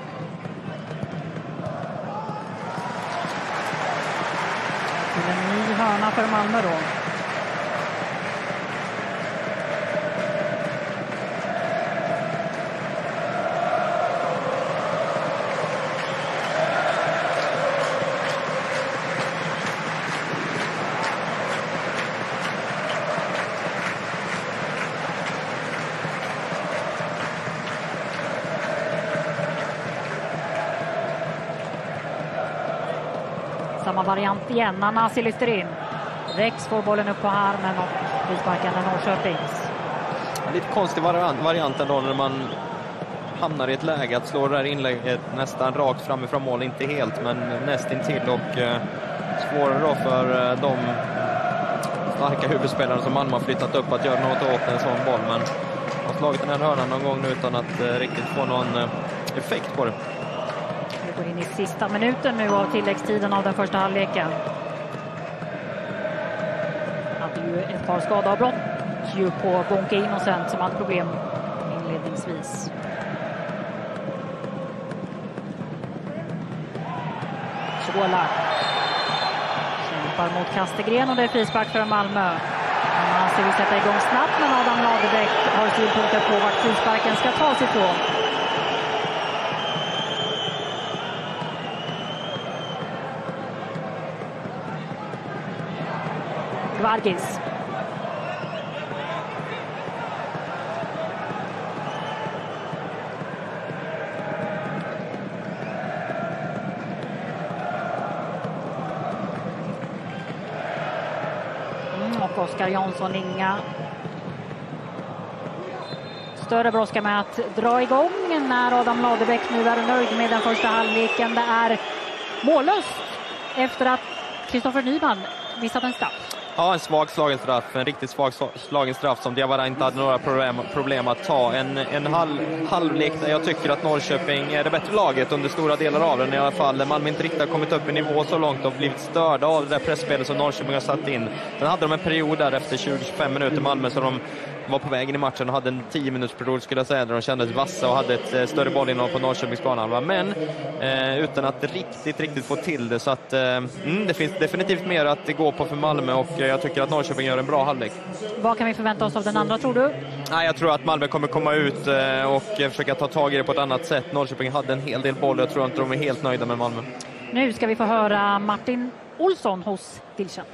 Till en ny hörna för Malmö då. Samma variant igen. Anasi lyfter in. Rex får bollen upp på armen och frisparken är Norrköpings. Lite konstig variant ändå när man hamnar i ett läge att slå det här inlägget nästan rakt framifrån mål. Inte helt, men nästintill. Och eh, svårare då för eh, de starka huvudspelarna som Malmö har flyttat upp att göra något åt en sån boll. Men har slagit den här hörnan någon gång nu utan att eh, riktigt få någon eh, effekt på det. Vi går in i sista minuten nu av tilläggstiden av den första halvleken. Hade ju ett par skadeavbrott ju på Bonke Innocent som hade problem inledningsvis. Såla kämpar mot Kastegren och det är frispark för Malmö. Man ser vi sätta igång snabbt, men Adam Ladebäck har synpunkter på vart frisparken ska tas ifrån. Gvargis. Och Oskar Jansson, inga större brådska med att dra igång när Adam Ladebäck nu är nöjd med den första halvleken. Det är mållöst efter att Kristoffer Nyman missat en straff. Ja, en svag slagen straff, en riktigt svag slagen straff som Diawara inte hade några problem, problem att ta. En, en halv, halvlek där jag tycker att Norrköping är det bättre laget under stora delar av den i alla fall. Malmö inte riktigt har kommit upp i nivå så långt och blivit störda av det där pressspelet som Norrköping har satt in. Sen hade de en period där efter tjugo till tjugofem minuter Malmö så de var på vägen i matchen och hade en tio minuters period skulle jag säga där de kändes vassa och hade ett eh, större bollinnehav på Norrköpings banan. Men eh, utan att riktigt, riktigt få till det så att eh, mm, det finns definitivt mer att det går på för Malmö och eh, jag tycker att Norrköping gör en bra halvlek. Vad kan vi förvänta oss av den andra, tror du? Nej, jag tror att Malmö kommer komma ut eh, och eh, försöka ta tag i det på ett annat sätt. Norrköping hade en hel del boll och jag tror inte de är helt nöjda med Malmö. Nu ska vi få höra Martin Olsson hos Dilchen.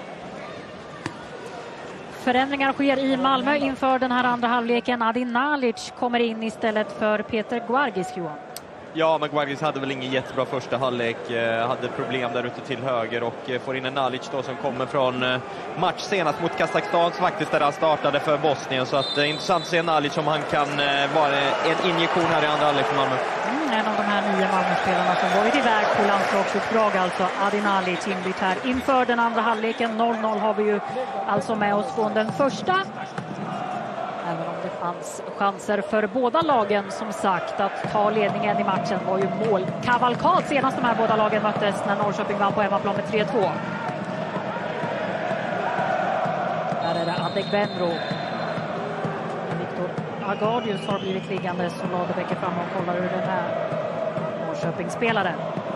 Förändringar sker i Malmö inför den här andra halvleken. Adin Nalic kommer in istället för Peter Gvargis, Johan. Ja, men Gvargis hade väl ingen jättebra första halvlek. Eh, hade problem där ute till höger och eh, får in en Nalic då som kommer från eh, match senast mot Kazakstan faktiskt där han startade för Bosnien. Så att det är eh, intressant att se Nalic om han kan eh, vara en injektion här i andra halvlek för Malmö. Mm, en av de här nio Malmö-spelarna som varit iväg på landslagsuppdrag, alltså Adin Nalic inbytt här inför den andra halvleken. noll noll har vi ju alltså med oss från den första. Även om det fanns chanser för båda lagen som sagt att ta ledningen i matchen var ju målkavalkad senast de här båda lagen möttes när Norrköping vann på hemmaplan med tre två. Där är det Adegbenro. Viktor Agadius har blivit liggande så Ladebäck är fram och kollar hur den här Norrköping-spelaren.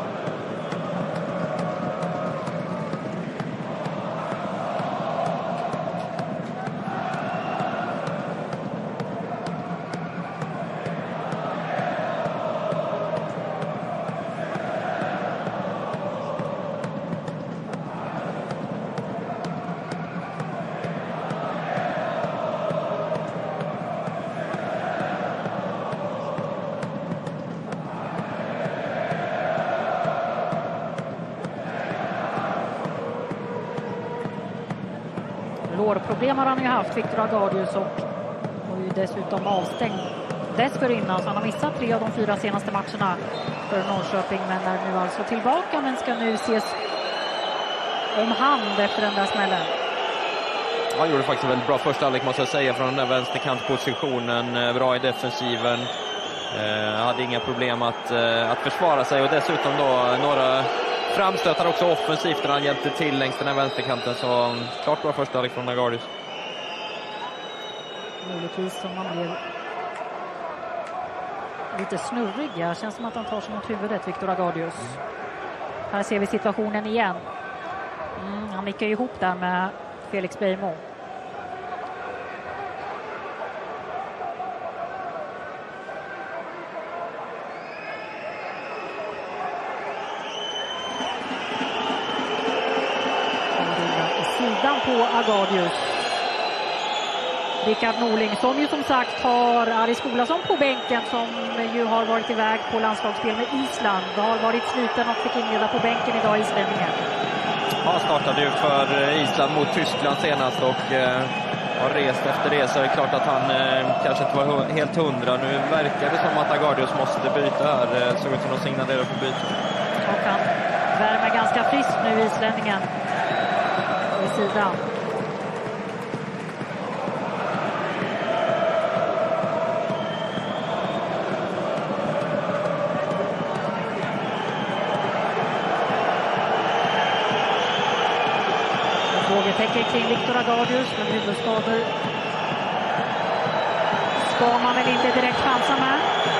Lårproblem har han ju haft, Viktor Agadius, och, och ju dessutom avstängd dessförinnan. Så han har missat tre av de fyra senaste matcherna för Norrköping, men är nu alltså tillbaka, men ska nu ses om hand efter den där smällen. Han gjorde faktiskt en väldigt bra första halvlek måste jag säga från den där vänsterkantpositionen, bra i defensiven. Eh, hade inga problem att, eh, att försvara sig och dessutom då några framstötar också offensivt när han hjälpte till längs den här vänsterkanten. Så klart bra första halvlek från Agadius. Möjligtvis som man blev lite snurrig. Ja, känns som att han tar sig mot huvudet, Viktor Agadius. Här ser vi situationen igen. Mm, han nickar ihop där med Felix Beijmo. Sidan på Agadius. Rickard Norling som ju som sagt har Aris Skolason på bänken, som ju har varit iväg på landslagsspel med Island. Det har varit sliten och fick inleda på bänken idag, islänningen. Ja, startade ju för Island mot Tyskland senast och eh, har rest efter det, så är det klart att han eh, kanske inte var helt hundra. Nu verkar det som att Agardius måste byta här. Eh, såg ut som de signalerade för byte. Och han värmer ganska friskt nu, islänningen vid sidan. Frågetecken kring Viktor Agardius med huvudskador. Ska man väl inte direkt chansa med.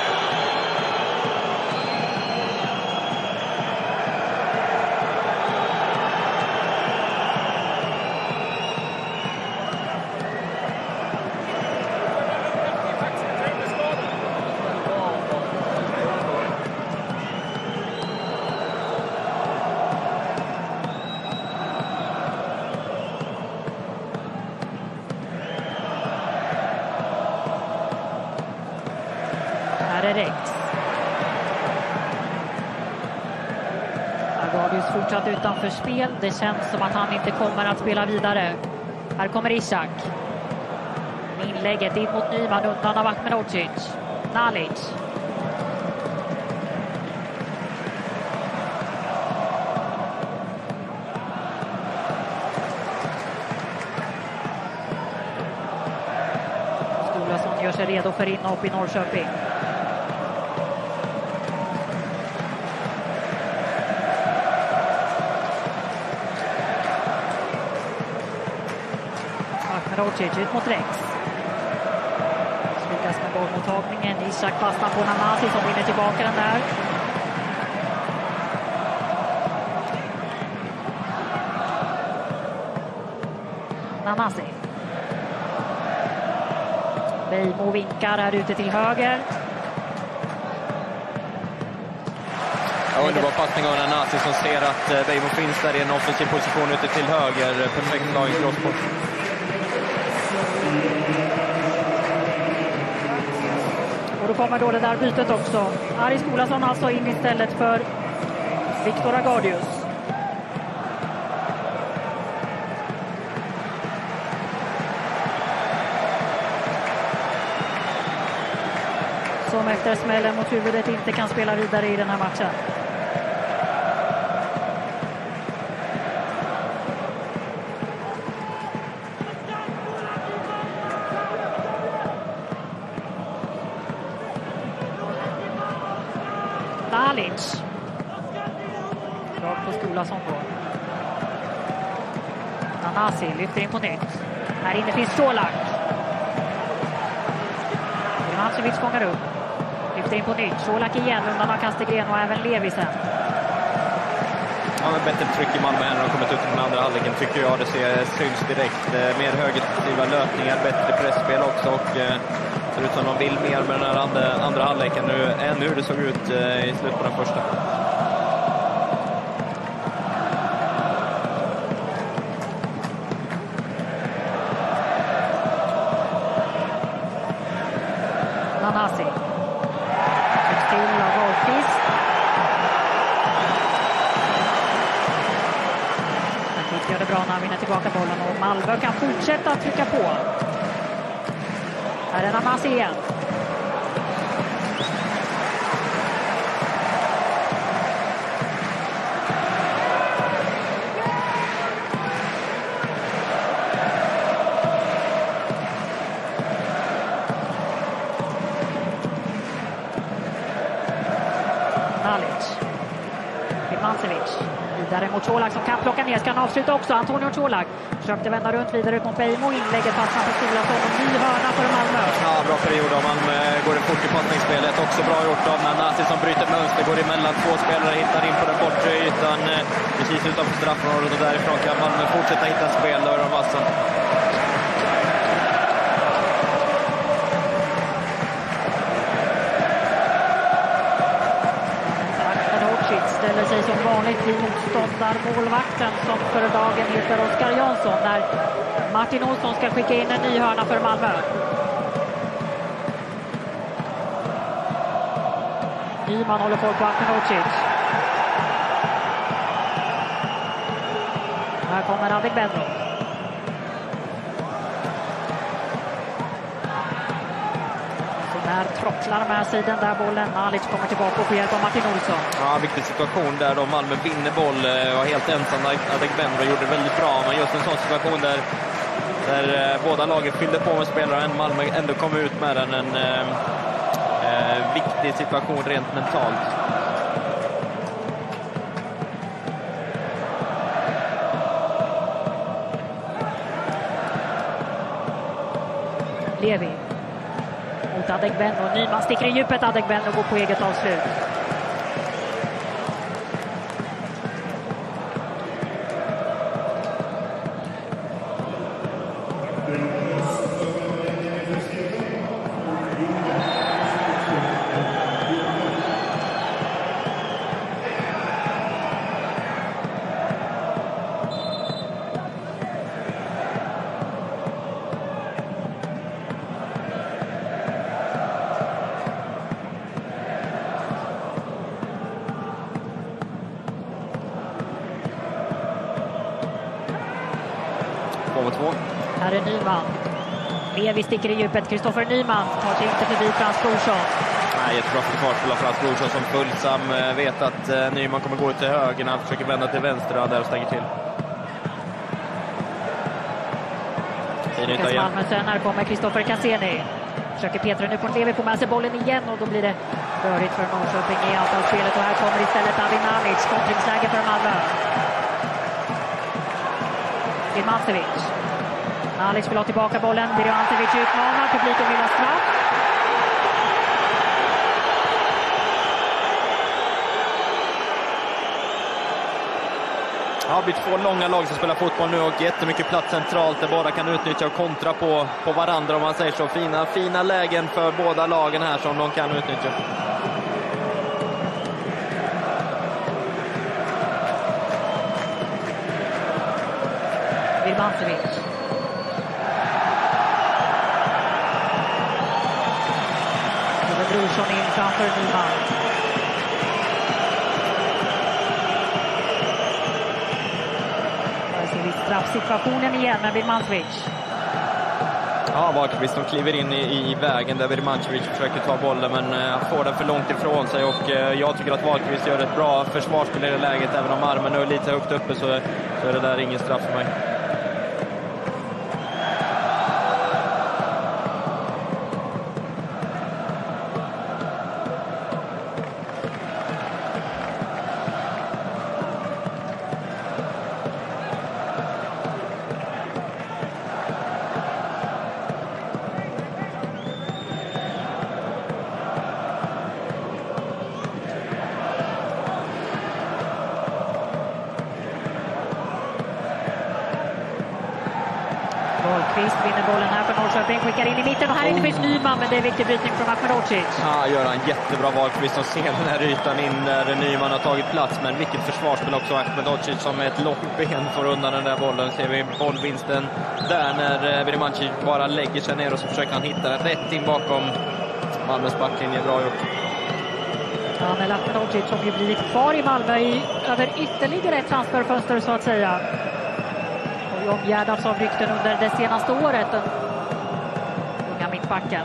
Agardius fortsatt utanför spel. Det känns som att han inte kommer att spela vidare. Här kommer Ishak. Inlägget in mot Nyman undan av Ahmedhodzic. Nalic. Skulason gör sig redo för inhopp i Norrköping. Ahmedhodzic ut mot Rex. Lyckas med bollmottagningen. Ishak fastnar på Nanasi som vinner tillbaka den där. Nanasi. Beijmo vinkar här ute till höger. Ja, underbar passning av Nanasi som ser att Beijmo finns där i en offensiv position ute till höger. Perfekt slag i crossboll. Och då kommer då det där bytet också. Ari Skulason alltså in istället för Viktor Agardius. Som efter smällen mot huvudet inte kan spela vidare i den här matchen. Nalic. Bra på Skulason då. Nanasi lyfter in på nytt. Här inne finns Colak. Ivancevic fångar upp. Lyfter in på nytt. Colak igen undan av Kastegren och även Levisen. Ja, men bättre tryck i Malmö när de kommit ut i den andra halvleken tycker jag. Det ser, syns direkt. Mer högereffektiva löpningar, bättre pressspel också. Och eh, ser ut som de vill mer med den här andra, andra halvleken nu än hur det såg ut eh, i slutet på den första. Nanasi. Till av Wahlqvist. Rakip gör det bra när han vinner tillbaka bollen och Malmö kan fortsätta att trycka på. Här är Nanasi igen. Nalic. Ivancevic. Vidare mot Colak som kan plocka ner. Ska han avsluta också. Antonio Colak försökte vända runt vidare ut mot Beijmo. Inlägget fastnar på Skulason och ny hörna för Malmö. Ja, bra period av Malmö. Går det fort i passningsspelet. Också bra gjort av Nanasi som bryter mönster. Går emellan två spelare. Hittar in på den bortre ytan. Precis utanför straffområdet. Och därifrån kan Malmö fortsätta hitta spel över de massa. Ställer sig som vanligt vid motståndarmålvakten som för dagen heter Oskar Jansson när Martin Olsson ska skicka in en ny hörna för Malmö. Nyman håller koll på Ahmedhodzic. Här kommer Adegbenro. Där trocklar med sidan där bollen. Nalic kommer tillbaka och får hjälp av Martin Olsson. Ja, viktig situation där då Malmö vinner boll och var helt ensam. Adegbenro gjorde det väldigt bra, men just en sån situation där, där båda lagen fyllde på med spelare och Malmö ändå kom ut med den. En eh, viktig situation rent mentalt. Levi. Mot Adegbenro. Nyman sticker i djupet. Adegbenro går på eget avslut. Här är Nyman. Levi sticker i djupet. Kristoffer Nyman tar sig inte förbi Frans Brorsson. Nej, ett bra försvarsspel av Frans Brorsson som följsam vet att uh, Nyman kommer gå ut till höger när han försöker vända till vänster och där och stänger till. Lukas Malmö sen här kommer Kristoffer Cassini. Försöker Petra nu på en Levi på med sig bollen igen och då blir det rörigt för Norrköping i anfallsspelet och här kommer istället Adin Nalic. Kontringsläge för Malmö. Birmancevic. Nalic vill ha tillbaka bollen. Birmancevic utmanar. Publiken vill ha straff. Ja, det blir två långa lag som spelar fotboll nu och jättemycket plats centralt där båda kan utnyttja och kontra på, på varandra om man säger så. Fina, fina lägen för båda lagen här som de kan utnyttja. Birmancevic. Brorsson in framför Nyman. Här ser vi straffsituationen igen med Birmancevic. Ja, Wahlqvist de kliver in i, i vägen där Birmancevic försöker ta bollen men uh, får den för långt ifrån sig och uh, jag tycker att Wahlqvist gör ett bra försvarsspel i det läget. Även om armen är lite högt uppe så, så är det där ingen straff för mig. Wahlqvist vinner bollen här för Norrköping, skickar in i mitten och här inne finns Nyman, men det är viktig brytning från Ahmedhodzic. Ja, gör han jättebra Wahlqvist och ser den här ytan in där Nyman har tagit plats, men vilket försvarsspel också. Ahmedhodzic som med ett långt ben får undan den där bollen. Ser vi bollvinsten där när Birmancevic bara lägger sig ner och så försöker han hitta den rätt in bakom Malmös backlinje. Bra gjort. Ja, men Ahmedhodzic som ju blivit kvar i Malmö i över ytterligare ett transferfönster så att säga. Omgärdats av rykten under det senaste året, den unga mittbacken.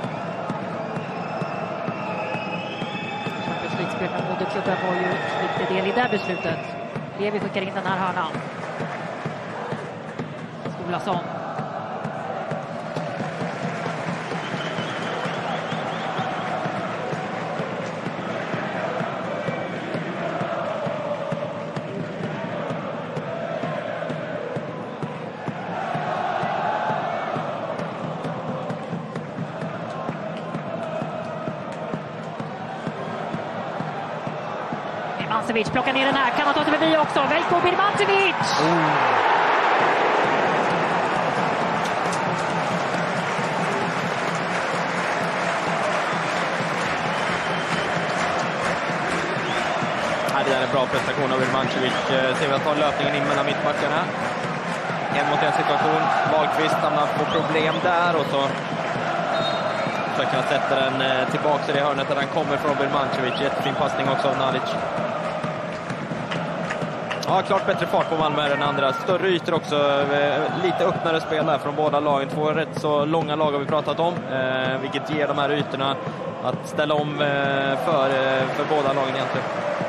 Champions League-spel med moderklubben var ju en viktig del i det beslutet. Levi skickar in den här hörnan. Skolason. Birmancevic plockar ner den här, kan han ta till förbi också. Veljko Birmancevic! Mm. Ja, det är en bra prestation av Birmancevic. Ser vi att ta löpningen in mellan mittbackarna. En mot en situation. Wahlqvist hamnar på problem där och så försöker han sätta den tillbaka i det hörnet där den kommer från Birmancevic. Jättefin passning också av Nalic. Ja, klart bättre fart på Malmö än andra. Större ytor också. Lite öppnare spel där från båda lagen. Två rätt så långa lag har vi pratat om. Eh, vilket ger de här ytorna att ställa om eh, för, eh, för båda lagen egentligen.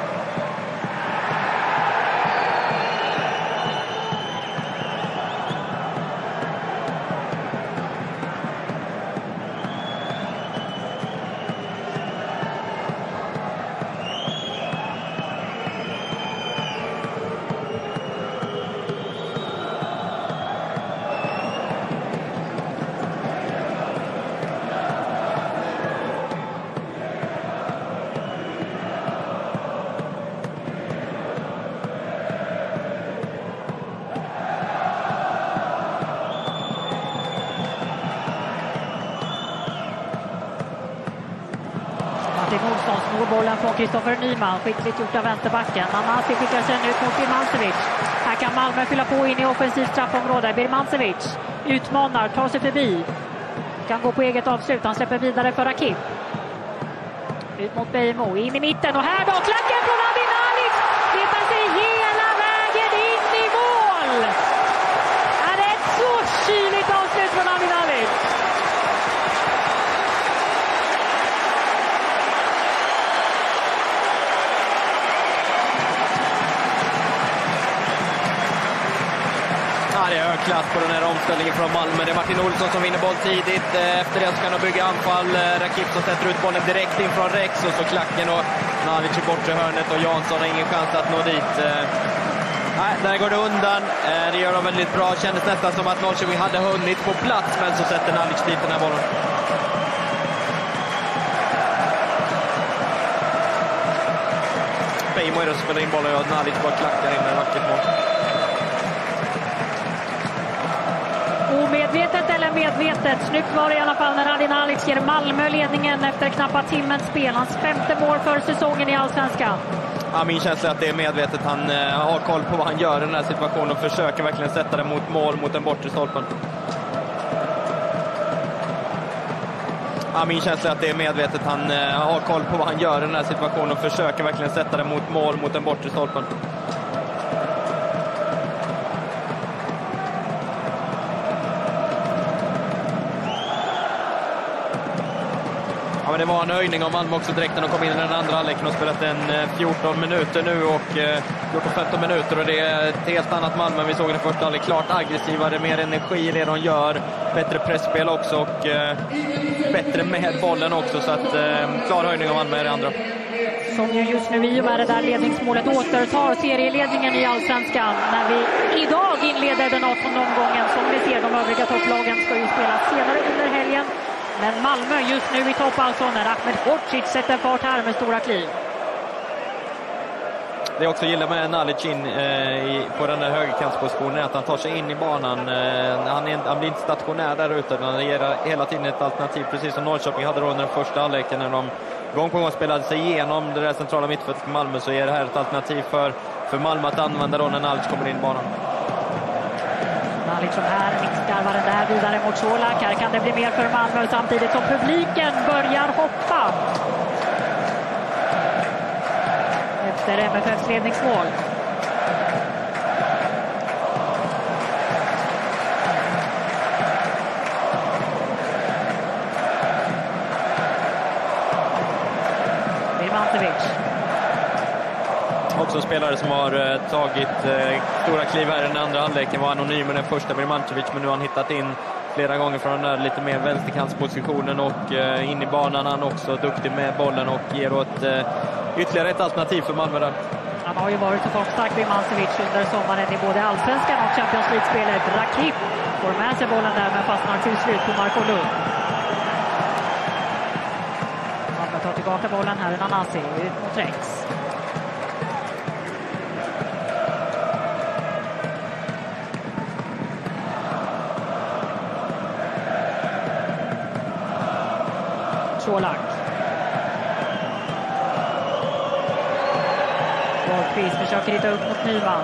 Bollen från Kristoffer Nyman, skickligt gjort av vänsterbacken. Nanasi skickar sen ut mot Birmancevic. Här kan Malmö fylla på in i offensivt straffområde. Birmancevic utmanar, tar sig förbi. Kan gå på eget avslut, han släpper vidare för Rakip. Ut mot Beijmo, in i mitten och här då, klacken från Adin Alic. Letar sig hela vägen in i mål. Är det ett så kyligt avslut från Adin Alic? Det är hög klass på den här omställningen från Malmö. Det är Martin Olsson som vinner boll tidigt. Efter det ska han bygga anfall. Rakip som sätter ut bollen direkt in från Rex och så klacken och Navic i bortre hörnet och Jansson har ingen chans att nå dit. Nej, där går det undan. Det gör de väldigt bra. Kändes nästan som att Norrköping hade hunnit på plats, men så sätter Navic dit den här bollen. Beijmo är det som spelar in bollen och Navic bara klackar in med vackert mål. Omedvetet eller medvetet. Snyggt var det i alla fall när Adin Alic ger Malmö ledningen efter knappt timmens spel. Hans femte mål för säsongen i Allsvenskan. Ja, min känsla är att det är medvetet. Han eh, har koll på vad han gör i den här situationen och försöker verkligen sätta det mot mål, mot den bortre stolpen. Ja, min känsla är att det är medvetet. Han eh, har koll på vad han gör i den här situationen och försöker verkligen sätta det mot mål, mot den bortre stolpen. Ja, men det var en höjning av Malmö också direkt när de kom in i den andra halvleken och spelat en fjorton minuter nu och fjorton femton minuter och det är ett helt annat Malmö. Vi såg i den första halvlek klart aggressivare, mer energi i det de gör, bättre pressspel också och eh, bättre med bollen också, så att eh, klar höjning av Malmö i det andra. Som ju just nu i och med det där ledningsmålet återtar serieledningen i Allsvenskan när vi idag inleder den artonde omgången. Som vi ser, de övriga topplagen ska ju spela senare under helgen. Men Malmö just nu i topp alltså när Ahmed Hodzic sätter fart här med stora kliv. Det jag också gillar med Nalic in eh, i, på den där högerkantspositionen är att han tar sig in i banan. Eh, han, är, han blir inte stationär där ute, utan han ger hela tiden ett alternativ. Precis som Norrköping hade då under den första halvleken när de gång på gång spelade sig igenom det där centrala mittfältet i Malmö, så är det här ett alternativ för, för Malmö att använda då när Nalic kommer in i banan. Nalic som här skarvar den där vidare mot Colak. Här kan det bli mer för Malmö samtidigt som publiken börjar hoppa. Efter M F F:s ledningsmål. Birmancevic. Också spelare som har eh, tagit eh, stora kliv här i den andra halvleken, var anonym i den första, Birmancevic, men nu har han hittat in flera gånger från den där lite mer vänsterkantspositionen och eh, in i banan. Han också duktig med bollen och ger åt eh, ytterligare ett alternativ för Malmö där. Han har ju varit så stark Birmancevic under sommaren i både Allsvenskan och Champions League-spelet. Rakip får med sig bollen där men fastnar till slut på Marco Lund. Malmö tar tillbaka bollen här, en Nanasi ut mot Rex. Colak. Wahlqvist försöker hitta upp mot Nyman.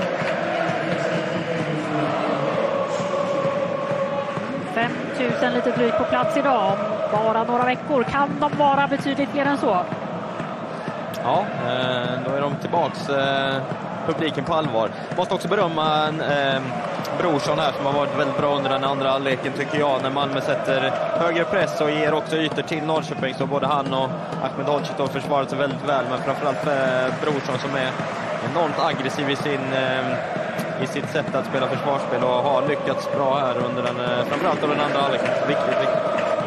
fem tusen lite stryk på plats idag. Om bara några veckor kan de vara betydligt mer än så. Ja, då är de tillbaks publiken på allvar. Måste också berömma eh, Brorsson här som har varit väldigt bra under den andra halvleken tycker jag. När Malmö sätter högre press och ger också ytor till Norrköping, så både han och Ahmed Hodzic har försvarat sig väldigt väl. Men framförallt eh, Brorsson som är enormt aggressiv i, sin, eh, i sitt sätt att spela försvarsspel och har lyckats bra här under den, eh, framförallt under den andra halvleken. Riktigt, riktigt.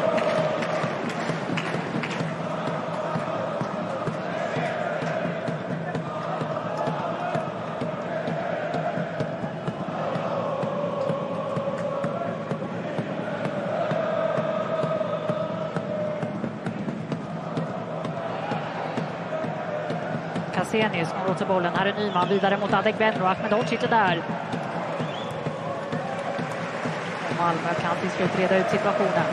Cassini som åter bollen. Här är Nyman vidare mot Adegbenro. Ahmed Hodzic är där. Malmö kan till slut reda ut situationen.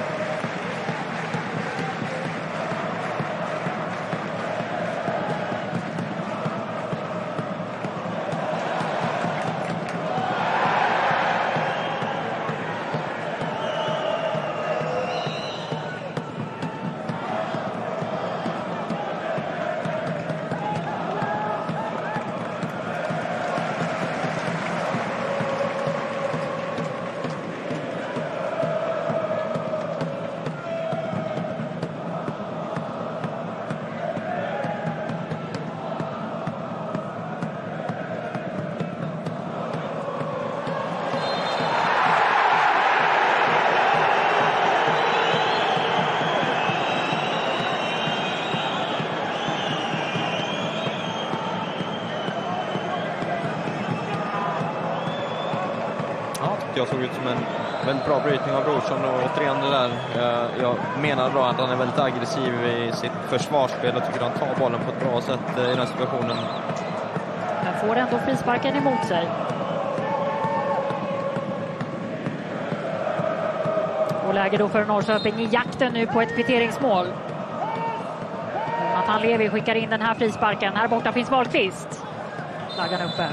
Jag såg ut som en väldigt bra brytning av Brorsson och återigen det där. Jag, jag menar då att han är väldigt aggressiv i sitt försvarsspel och tycker att han tar bollen på ett bra sätt i den situationen. Han får ändå frisparken emot sig. Och läge då för Norrköping i jakten nu på ett kvitteringsmål. Att han Levi skickar in den här frisparken. Här borta finns Wahlqvist. Flaggan uppe.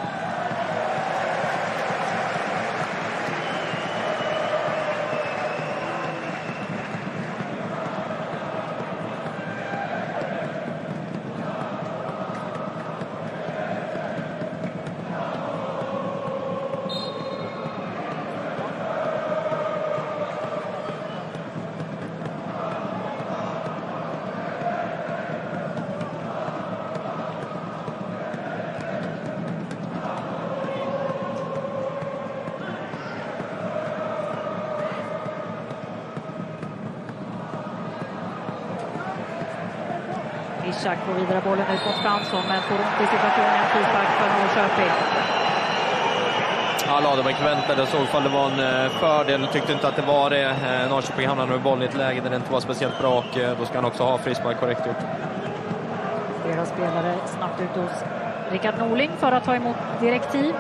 Ishak får vidare bollen ut mot Fransson, men får ont i situationen. Frispark för Norrköping. Ja, Ladebäck väntade och såg ifall det var en fördel. Tyckte inte att det var det. Norrköping hamnade med bollen i ett läge där det inte var speciellt bra och då ska han också ha frispark korrekt gjort. Flera spelare snabbt ut hos Rickard Norling för att ta emot direktiv.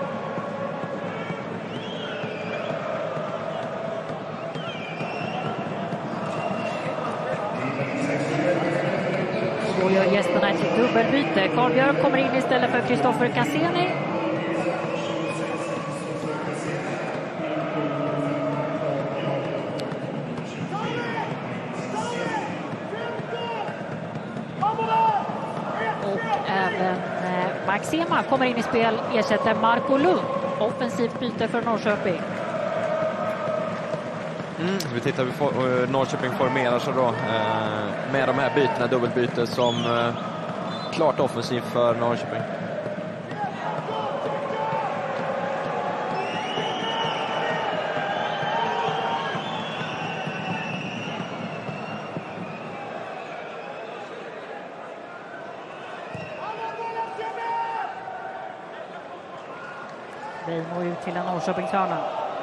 Då gör gästerna ett dubbelbyte. Carl Björk kommer in istället för Kristoffer Cassini. Och även Maxima kommer in i spel, ersätter Marco Lund. Offensivt byte för Norrköping. Mm, vi tittar hur Norrköping formerar sig då eh, med de här bytena, dubbelbyte som eh, klart offensivt för Norrköping. Beijmo ut till en Norrköpingshörna.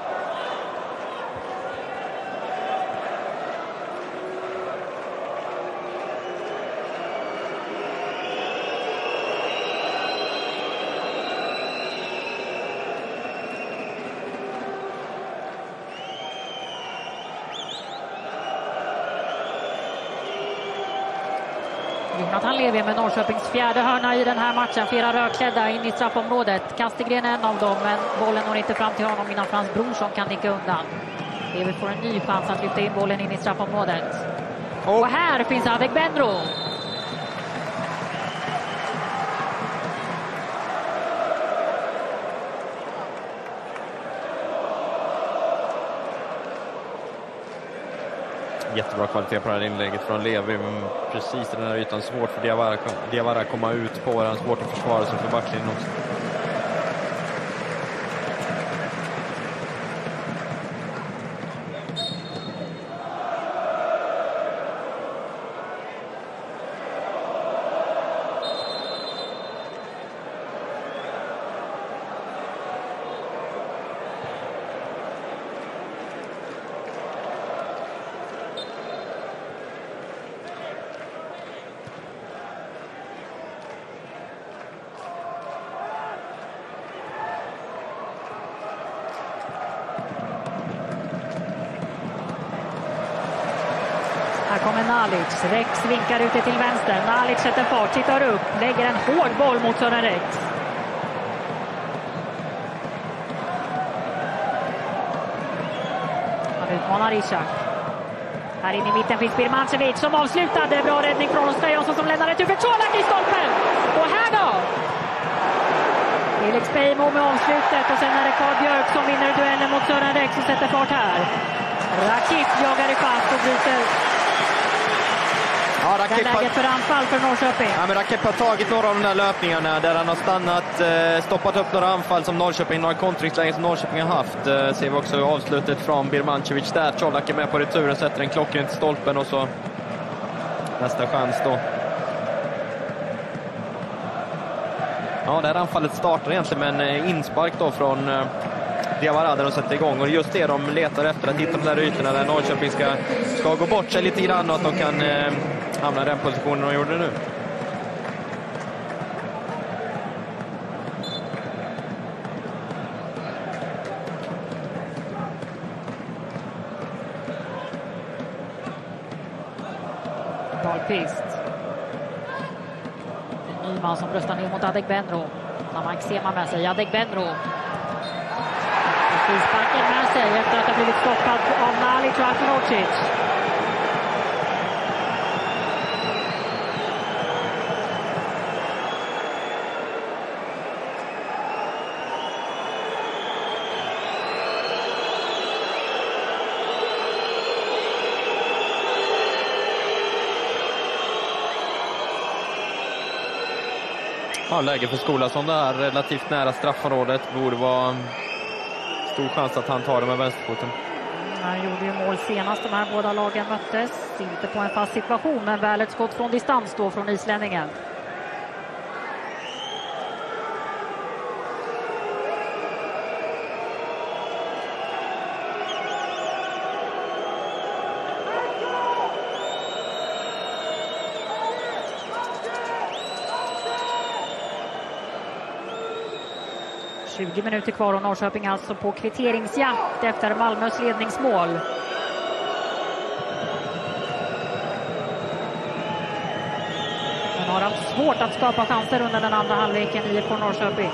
Jonathan Levi med Norrköpings fjärde hörna i den här matchen. Flera rödklädda in i straffområdet. Kastegren är en av dem, men bollen når inte fram till honom innan Frans Brorsson kan nicka undan. Levi får en ny chans att lyfta in bollen in i straffområdet. Och, och här finns Adegbenro. Jättebra kvalitet på det här inlägget från Levi. Precis i den här ytan. Svårt för Diawara, Diawara att komma ut på den. Svårt att försvara sig för backlinjen också. Här kommer Nalic. Rex vinkar ute till vänster. Nalic sätter fart, tittar upp, lägger en hård boll mot Sören Rex. Han utmanar Ishak. Här inne i mitten finns Birmancevic som avslutade. Bra räddning från Oskar Jansson som lämnar retur för Colak i stolpen. Och här då? Felix Beijmo med avslutet och sen är det Carl Björk som vinner duellen mot Sören Rex och sätter fart här. Rakip jagar i fast och bryter. Ja, Rakip har... för anfall för Norrköping. Ja, men Rakip har tagit några av de där löpningarna där han har stannat, eh, stoppat upp några anfall som Norrköping, några kontringslägen som Norrköping har haft. Eh, ser vi också avslutet från Birmancevic där. Colak är med på returen, sätter en klockren till stolpen och så nästa chans då. Ja, det här anfallet startar egentligen med en inspark då från eh, Diawara där de sätter igång. Och just det de letar efter, att hitta de där ytorna där Norrköping ska, ska gå bort sig lite grann och att de kan eh, hamna i den positionen de gjorde nu. Dahlqvist. En ny man som röstar ner mot Adegbenro. Han har Xema med sig. Adegbenro. Frisparken med sig efter att ha blivit stoppad av Nalic och Akinocic. Ja, läge för Skola som det här relativt nära straffområdet. Borde vara stor chans att han tar det med vänsterfoten. Han gjorde ju mål senast de här båda lagen möttes. Inte på en fast situation, men väl ett skott från distans då från islänningen. tjugo minuter kvar och Norrköping alltså på kvitteringsjakt efter Malmös ledningsmål. Men har haft svårt att skapa chanser under den andra halvleken i I F K Norrköping.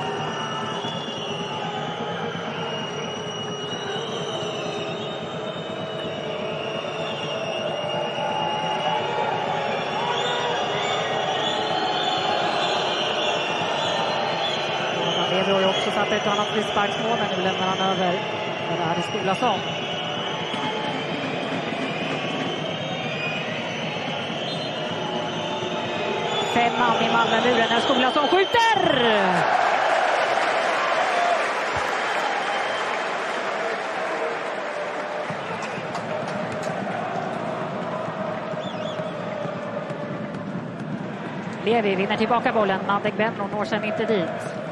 Levi har ju också satt ett annat frisparksmål, men nu lämnar han över med det här i Skolason. Fem man i Malmö-muren när Skolason skjuter! Levi vinner tillbaka bollen, Adegbenro når sen inte dit.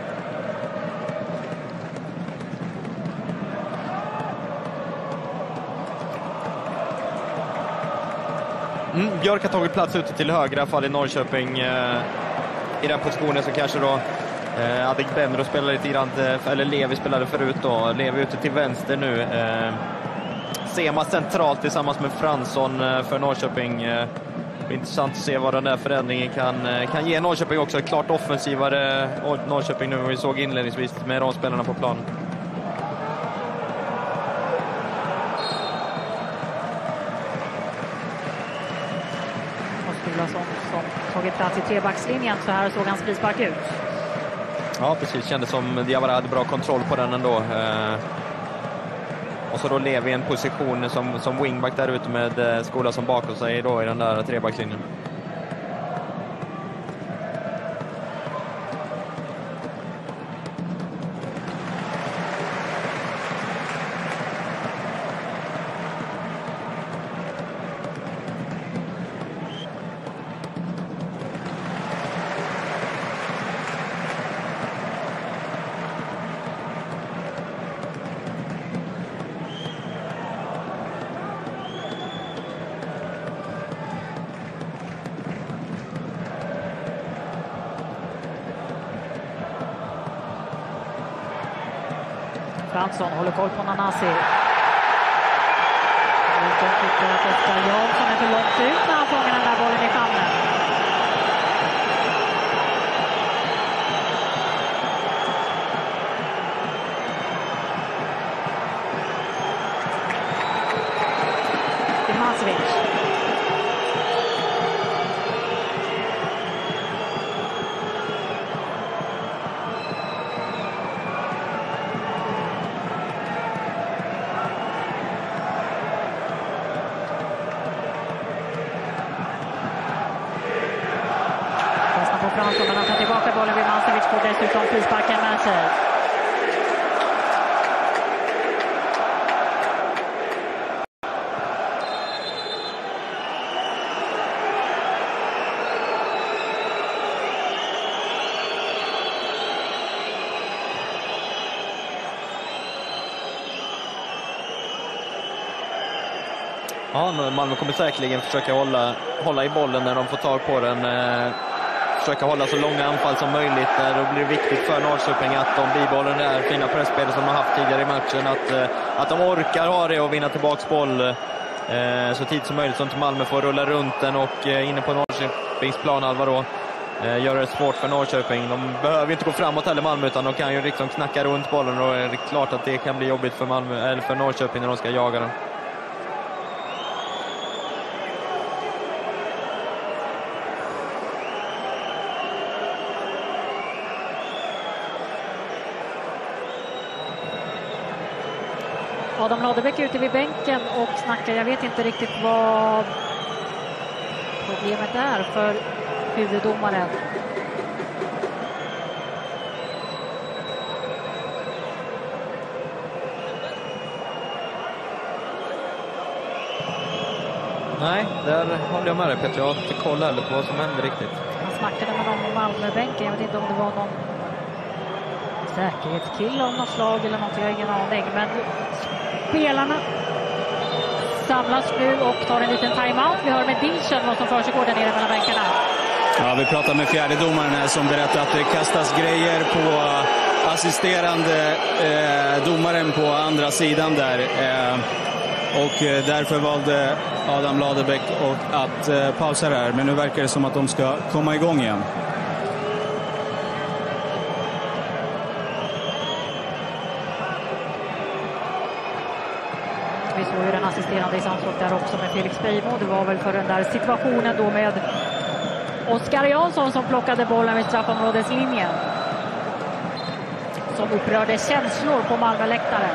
Mm, Björk har tagit plats ute till höger i alla fall i Norrköping. Eh, I den positionen så kanske då eh, Adegbenro spelar lite grann, eller Levi spelade förut då. Levi ute till vänster nu. Eh, Sema centralt tillsammans med Fransson eh, för Norrköping. Eh, intressant att se vad den där förändringen kan, eh, kan ge Norrköping också. Ett klart offensivare eh, Norrköping nu, vi såg inledningsvis med de spelarna på plan. Skulason som tagit plats i trebackslinjen. Så här såg hans frispark ut. Ja, precis. Kändes som Diawara hade bra kontroll på den ändå. Eh, och så då lever i en position som, som wingback där ute med Skola som bakom sig då i den där trebackslinjen. Fransson håller koll på Nanasi. Jag tycker att Oskar Jansson är för långt ut när han fångar den där bollen i famnen. Dimasevic. Fransson, men han tar tillbaka bollen vid Mansevic på dessutom frisparken med sig. Ja, Malmö kommer säkerligen försöka hålla, hålla i bollen när de får tag på den. Eh, försöka hålla så långa anfall som möjligt. Då blir det viktigt för Norrköping att de bibehåller det här fina pressspelet som de har haft tidigare i matchen. Att, eh, att de orkar ha det och vinna tillbaks boll eh, så tid som möjligt, så att Malmö får rulla runt den och eh, inne på Norrköpings planhalva då eh, gör det svårt för Norrköping. De behöver inte gå framåt heller Malmö, utan de kan ju liksom knacka runt bollen, och det är klart att det kan bli jobbigt för, Malmö, eller för Norrköping när de ska jaga den. Adam Ladebäck ute vid bänken och snackar. Jag vet inte riktigt vad problemet är för huvuddomaren. Nej, där håller jag med dig Peter. Jag har inte koll heller på vad som hände riktigt. Han snackade med någon i Malmöbänken. Jag vet inte om det var någon säkerhetskille av något slag eller något, jag har ingen aning. Men spelarna samlas nu och tar en liten timeout. Vi hör med Dilsen vad som försiggår där nere mellan bänkarna. Ja, vi pratar med fjärdedomaren här som berättar att det kastas grejer på assisterande eh, domaren på andra sidan där. Eh, och eh, därför valde Adam Ladebäck och att eh, pausa där. Men nu verkar det som att de ska komma igång igen. Vi såg ju den assisterande i samspråk där också med Felix Beijmo. Det var väl för den där situationen då med Oskar Jansson som plockade bollen vid straffområdeslinjen. Som upprörde känslor på Malmöläktaren.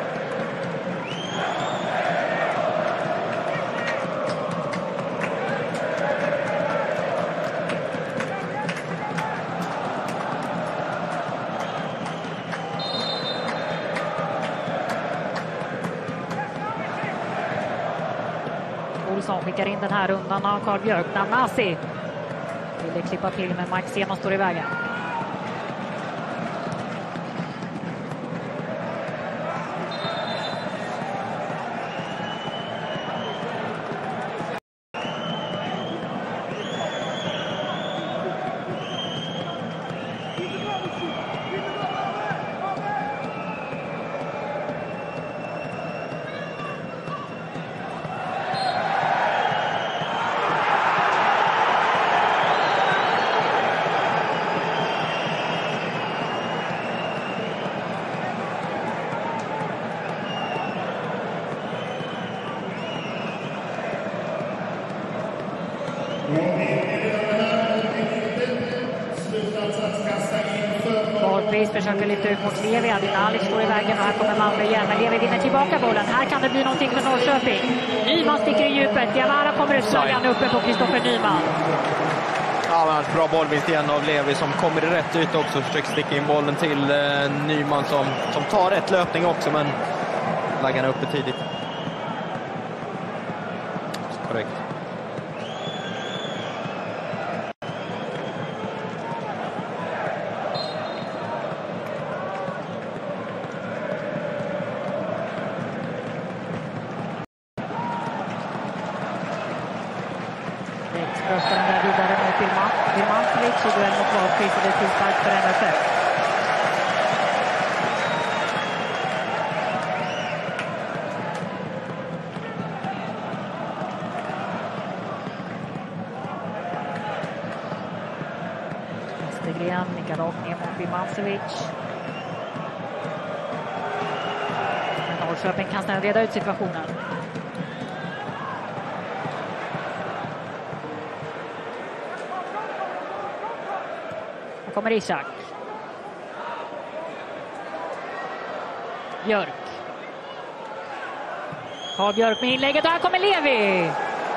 Olsson skickar in den här rundan av Carl Björk. Nanasi ville klippa till, men Mike Sema står i vägen. Wahlqvist försöker lyfta ut mot Levi. Adinalic står i vägen och här kommer Malmö igen. Men Levi vinner tillbaka bollen. Här kan det bli någonting för Norrköping. Nyman sticker i djupet. Diawara kommer ut slagen uppe på Kristoffer Nyman. Ja, men bra bollvinst igen av Levi som kommer i rätt yta också. Försöker sticka in bollen till eh, Nyman som, som tar rätt löpning också, men laggar uppe tidigt. Korrekt. Röstar den där vidare mot Birmancevic och duell mot Wahlqvist och det är tillspark för M F F. Westergren nickar rakt ner mot Birmancevic. Men Norrköping kan sedan reda ut situationen. Kommer Isak. Björk. Har Björk med inlägget och här kommer Levi.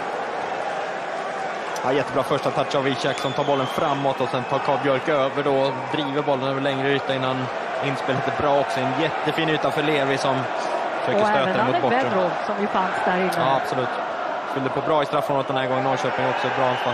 Ja, jättebra första touch av Isak som tar bollen framåt och sen tar Carl Björk över då och driver bollen över längre yta innan inspelet är bra också. En jättefin yta för Levi som försöker och stöta mot bortre. Och även som ju fanns där inne. Ja, absolut. Fyllde på bra i straffområdet den här gången. Norrköping också ett bra anfall.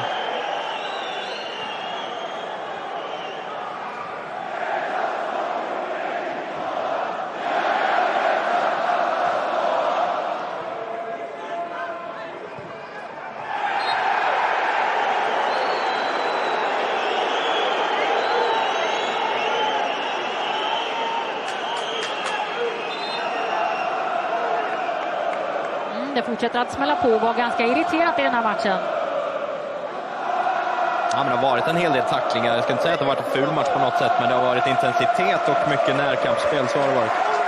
Det fortsätter att smälla på och var ganska irriterat i den här matchen. Ja, men det har varit en hel del tacklingar. Jag ska inte säga att det har varit en ful match på något sätt, men det har varit intensitet och mycket närkampsspel, så har det varit.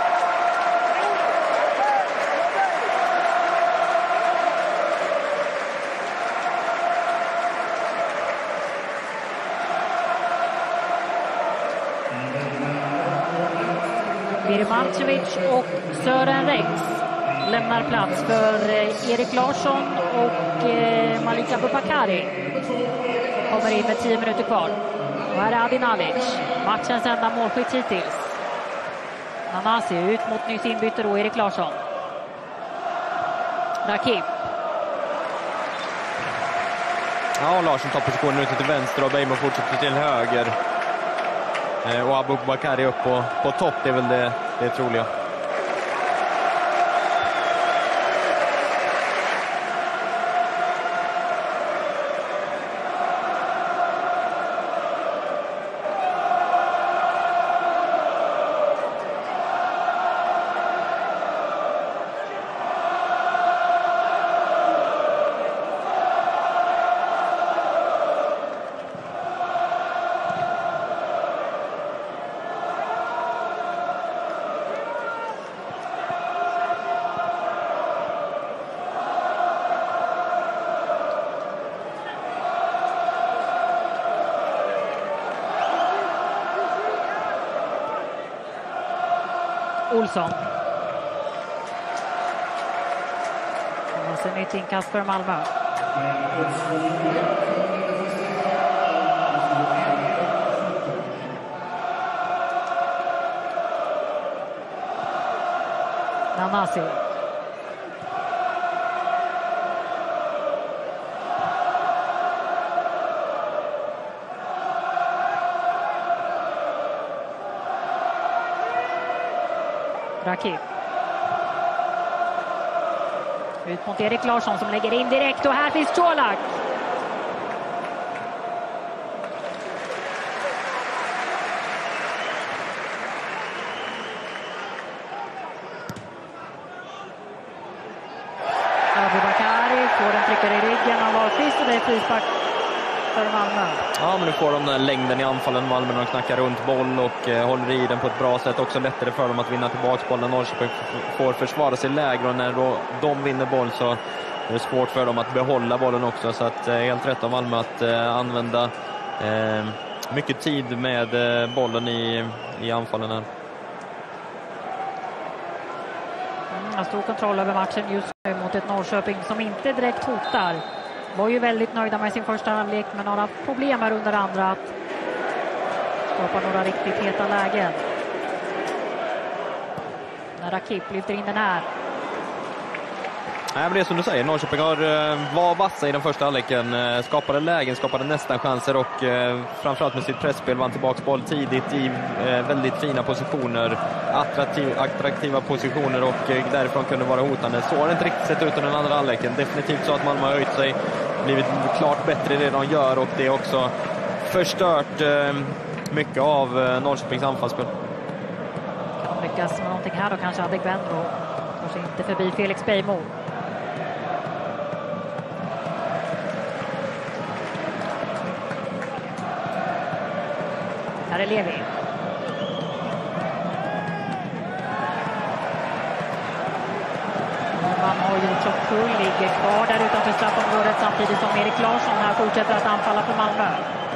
Birmancevic och Sören Rex lämnar plats för Erik Larsson och eh, Malika Bubakari. Kommer in med tio minuter kvar. Och här är Adinalic. Matchens enda målskytt hittills. Nanasi ut mot nyss inbyte då Erik Larsson. Rakip. Ja, Larsson tar positionen ute till vänster och Bejmo fortsätter till höger. Eh, och Abubakari upp på, på topp, det är väl det, det troliga. Olsson. Och sen nytt inkast för Malmö. Nanasi. Rakip. Ut mot Erik Larsson som lägger in direkt och här finns Colak. Abubakari får den tryckare i ryggen av Wahlqvist och det är frispark för Malmö. Ja, men nu får de den här längden i anfallen. Malmö när de knackar runt boll och eh, håller i den på ett bra sätt. Också lättare för dem att vinna tillbaka bollen. Norrköping får försvara sig lägre och när då de vinner boll så det är svårt för dem att behålla bollen också, så att helt rätt av Malmö att använda eh, mycket tid med bollen i, i anfallen här. Mm, stor kontroll över matchen just nu mot ett Norrköping som inte direkt hotar. Var ju väldigt nöjda med sin första halvlek, men har haft problem här under andra att skapa några riktigt heta lägen. När Rakip lyfter in den här. Nej, men det är som du säger, Norrköping har, var vassa i den första halvleken, skapade lägen, skapade nästan chanser och framförallt med sitt pressspel vann tillbaka boll tidigt i väldigt fina positioner, attraktiv, attraktiva positioner, och därifrån kunde vara hotande. Så har det inte riktigt sett ut i den andra halvleken. Definitivt så att Malmö har höjt sig, blivit klart bättre i det de gör, och det är också förstört mycket av Norrköpings anfallsspel. Kan de lyckas med någonting här då kanske Adegbenro, kanske inte förbi Felix Beijmo. Här är Levi. Man har gjort så full, ligger kvar där utanför straffområdet samtidigt som Erik Larsson här fortsätter att anfalla för Malmö.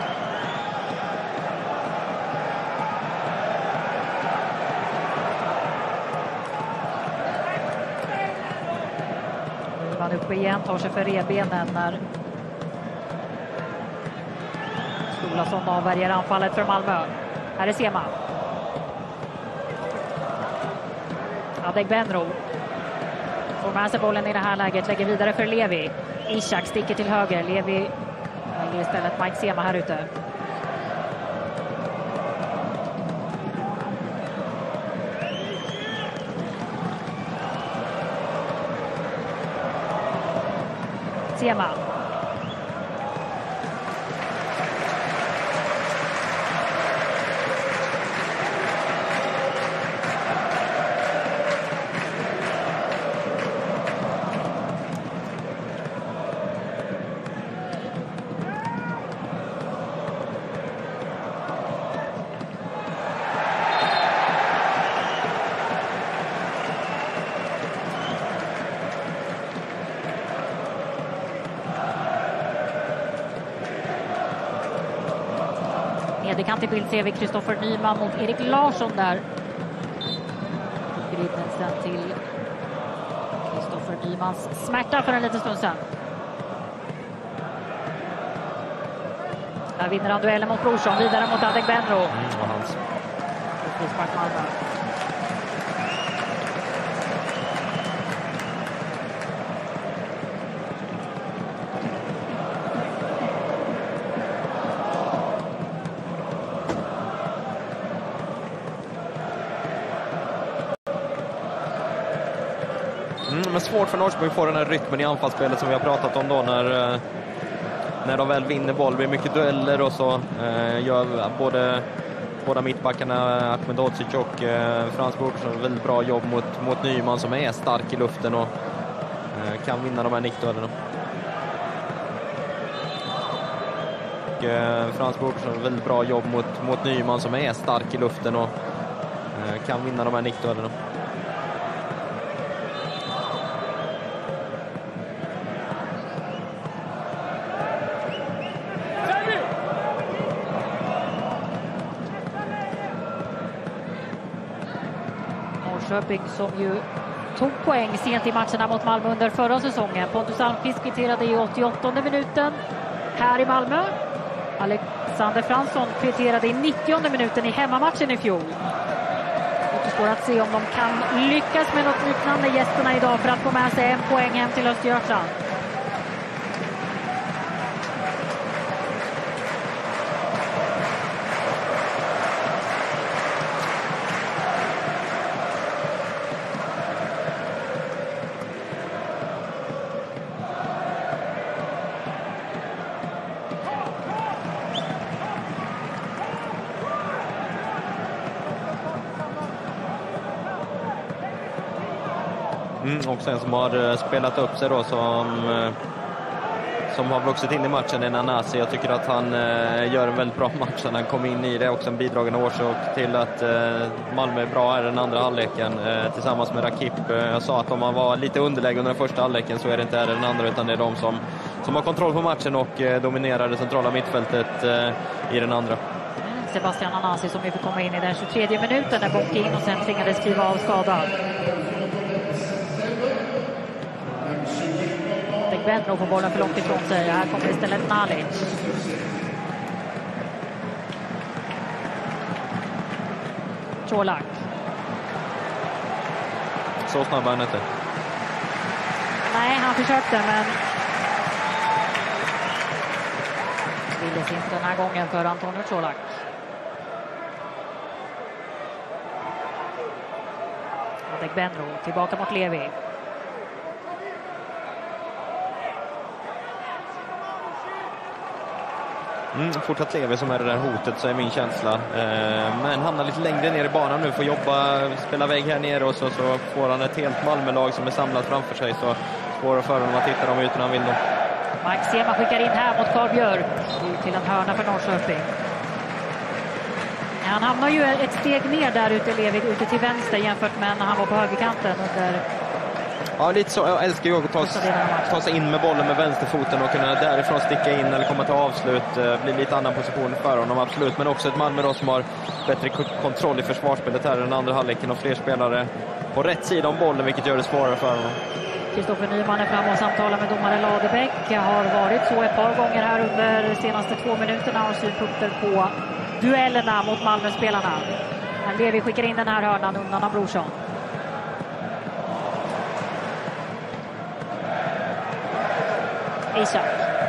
Nu är man uppe igen, tar sig för revbenen när Olason avvärjer anfallet för Malmö. Här är Sema. Adegbenro får med sig bollen i det här läget, lägger vidare för Levi. Ishak sticker till höger. Levi väljer istället Mike Sema här ute. Sema. Nedekant i bild ser vi Kristoffer Nyman mot Erik Larsson där. Griden sen till Kristoffer Nymans smärta för en liten stund sedan. Här vinner han duellen mot Brorsson, vidare mot Adegbenro. Mm, och hans. Frispark Malmö. Men svårt för Norrköping att få den här rytmen i anfallsspelet som vi har pratat om då, när, när de väl vinner boll. Det blir mycket dueller och så eh, gör både båda mittbackarna Ahmed Hodzic och eh, Frans Bogersson väldigt bra jobb mot, mot Nyman som är stark i luften och eh, kan vinna de här nickduellerna. Och, eh, Frans Bogersson väldigt bra jobb mot, mot Nyman som är stark i luften och eh, kan vinna de här nickduellerna. Norrköping som ju tog poäng sent i matcherna mot Malmö under förra säsongen. Pontus Almqvist kvitterade i åttioåttonde minuten här i Malmö. Alexander Fransson kvitterade i nittionde minuten i hemmamatchen i fjol. Återstår att se om de kan lyckas med något liknande gästerna idag för att få med sig en poäng hem till Östergötland. Mm, och sen som har spelat upp sig då som, som har vuxit in i matchen är Nanasi. Jag tycker att han eh, gör en väldigt bra match när han kom in i det. Också en bidragande orsak till att eh, Malmö är bra här den andra halvleken eh, tillsammans med Rakip. Eh, jag sa att om man var lite underläge under den första halvleken så är det inte här den andra, utan det är de som, som har kontroll på matchen och eh, dominerar det centrala mittfältet eh, i den andra. Sebastian Nanasi som ju får komma in i den tjugotredje minuten när Bonke in och sen tvingades skriva av skada. Benro får bollen för långt ifrån sig. Här kommer istället Nalic. Colak. Så snabb är han inte. Nej, han försökte, men ville inte den här gången för Antonio Colak. Adek Benro tillbaka mot Levi. Mm, fortsatt Levi som är det där hotet, så är min känsla. Eh, men hamnar lite längre ner i banan nu, får jobba, spela väg här nere och så, så får han ett helt Malmölag som är samlat framför sig, så svårare för honom att hitta dem utan han vill då. Max Sema skickar in här mot Carl Björk till en hörna för Norrköping. Han hamnar ju ett steg ner där ute, Levi, ute till vänster jämfört med när han var på högerkanten under... Ja, lite så. Jag älskar ju att ta, ta sig in med bollen med vänsterfoten och kunna därifrån sticka in eller komma till avslut. Blir lite annan position för honom, absolut. Men också ett Malmö då som har bättre kontroll i försvarsspelet här den andra halvleken och fler spelare på rätt sida om bollen, vilket gör det svårare för honom. Kristoffer Nyman är fram och samtalar med domare Ladebäck. Har varit så ett par gånger här under de senaste två minuterna och synpunkter på duellerna mot Malmö-spelarna. Levi skickar in den här hörnan undan av Brorsson. Isak.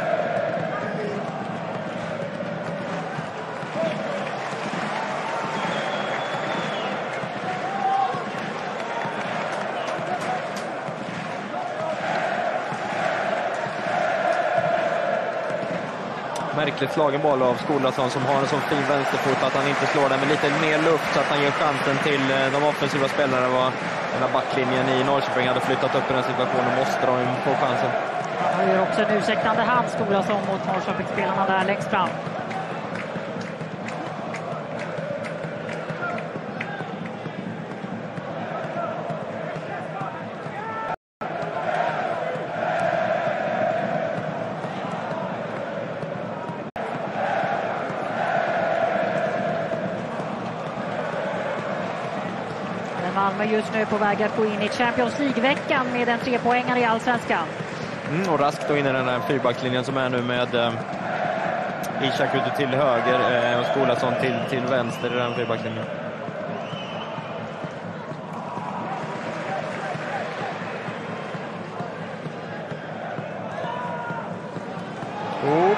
Märkligt slagen boll av Skolason som har en sån fin vänsterfot att han inte slår den med lite mer luft så att han ger chansen till de offensiva spelarna. Vad den här backlinjen i Norrköping hade flyttat upp i den situationen, måste de få chansen. Han gör också en ursäktande hand, Skolason, mot Norrköpingsspelarna där längst fram. Malmö just nu på väg att gå in i Champions League-veckan med en trepoängare i Allsvenskan. Mm, och raskt då in i den här fyrbackslinjen som är nu med eh, Isak ute till höger eh, och Skolason till, till vänster i den fyrbackslinjen. Oh.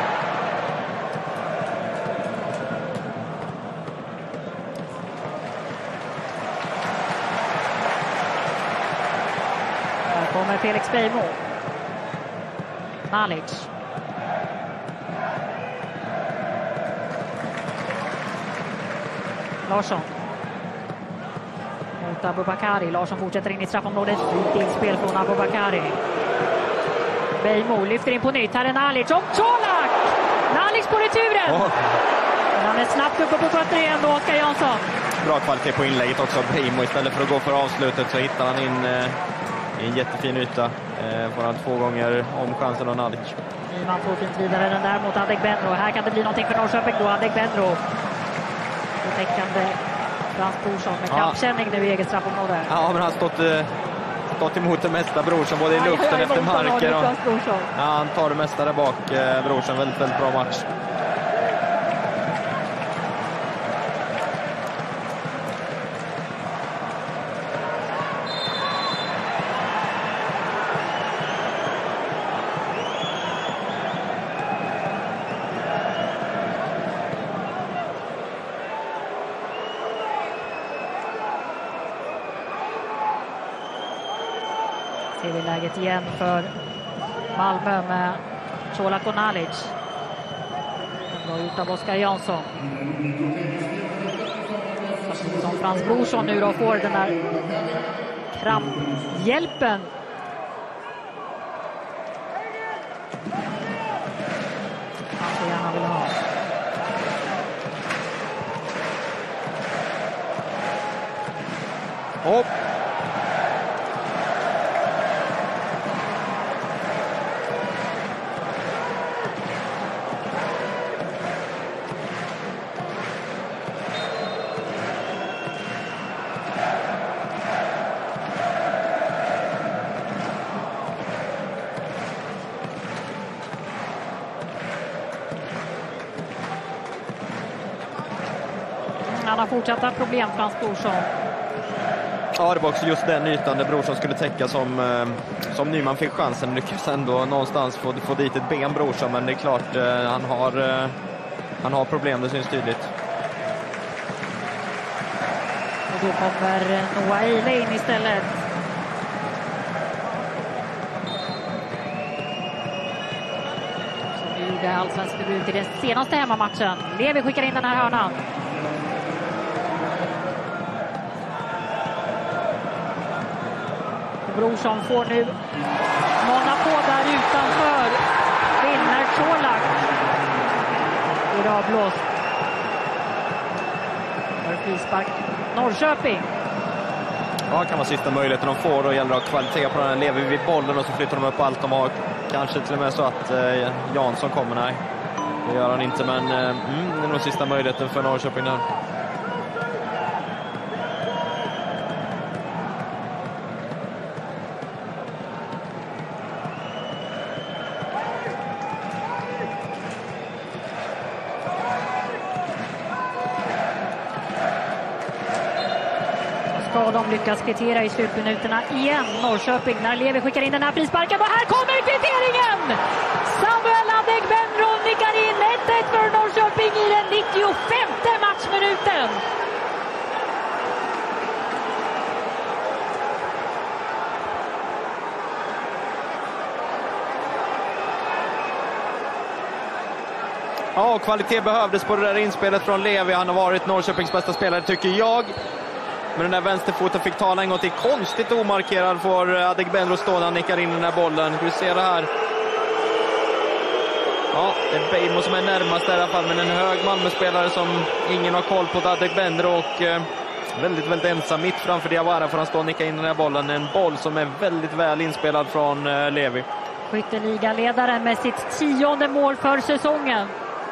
Kommer Felix Beijmo. Nalic. Larsson. Mot Abubakari. Larsson fortsätter in i straffområdet. Fint inspel från Abubakari. Beijmo lyfter in på nytt. Här är Nalic. Och Colak! Nalic på returen! Oh. Han är snabbt uppe på fötter igen då, Oskar Jansson. Bra kvalitet på inlägget också av Beijmo. Istället för att gå för avslutet så hittar han in... Eh... en jättefin yta. Eh, får han två gånger om chansen av Nalic. Nyman får fint vidare den där mot Adek Benro. Här kan det bli någonting för Norrköping då. Adek Benro. Betäckande Frans Brorsson med ja. kampkänning nu i eget straffområde. Ja, men han har stått, eh, stått emot det mesta Brorsson, både i ja, luften ja, efter marken. Och, ja, han tar det mesta där bak. Eh, Brorsson, väldigt, väldigt bra match. Ser vi läget igen för Malmö med Colak och Nalic. Bra ut av Oskar Jansson. Som Frans Brorsson nu då får den där kramphjälpen. Och han har fortsatta problem, Frans Brorsson. ja, det var också just den ytan där Brorsson skulle täcka som, eh, som Nyman fick chansen. Lyckas ändå någonstans få, få dit ett ben Brorsson, men det är klart eh, han, har, eh, han har problem, det syns tydligt. Och då kommer Noah Eile in istället. Som gjorde allsvensk debut i den senaste hemmamatchen. Levi skickar in den här hörnan. Brorsson får nu många på där utanför. Vinner Colak. Det är avblåst. För frispark Norrköping. Ja, kan vara sista möjligheten de får, och gäller att ha kvalitet på den här. Lever vid bollen och så flyttar de upp allt de har. Kanske till och med så att eh, Jansson kommer. Nej, det gör han inte, men eh, mm, det är nog sista möjligheten för Norrköping där. Ska de lyckas kvittera i slutminuterna igen, Norrköping, när Levi skickar in den här frisparken, och här kommer kvitteringen! Samuel Adegbenro nickar in ett ett för Norrköping i den nittiofemte matchminuten. Ja, kvalitet behövdes på det där inspelet från Levi. Han har varit Norrköpings bästa spelare, tycker jag. Men den där vänsterfoten fick tala en gång till. Konstigt omarkerad för Adegbenro stå när han nickar in den här bollen. Ska vi se det här. Ja, det är Beijmo som är närmast i alla fall, men en hög Malmö-spelare som ingen har koll på, Adegbenro, och eh, väldigt, väldigt ensam mitt framför Diawara för han står och nickar in den här bollen. En boll som är väldigt väl inspelad från eh, Levi. Skytteligaledaren med sitt tionde mål för säsongen.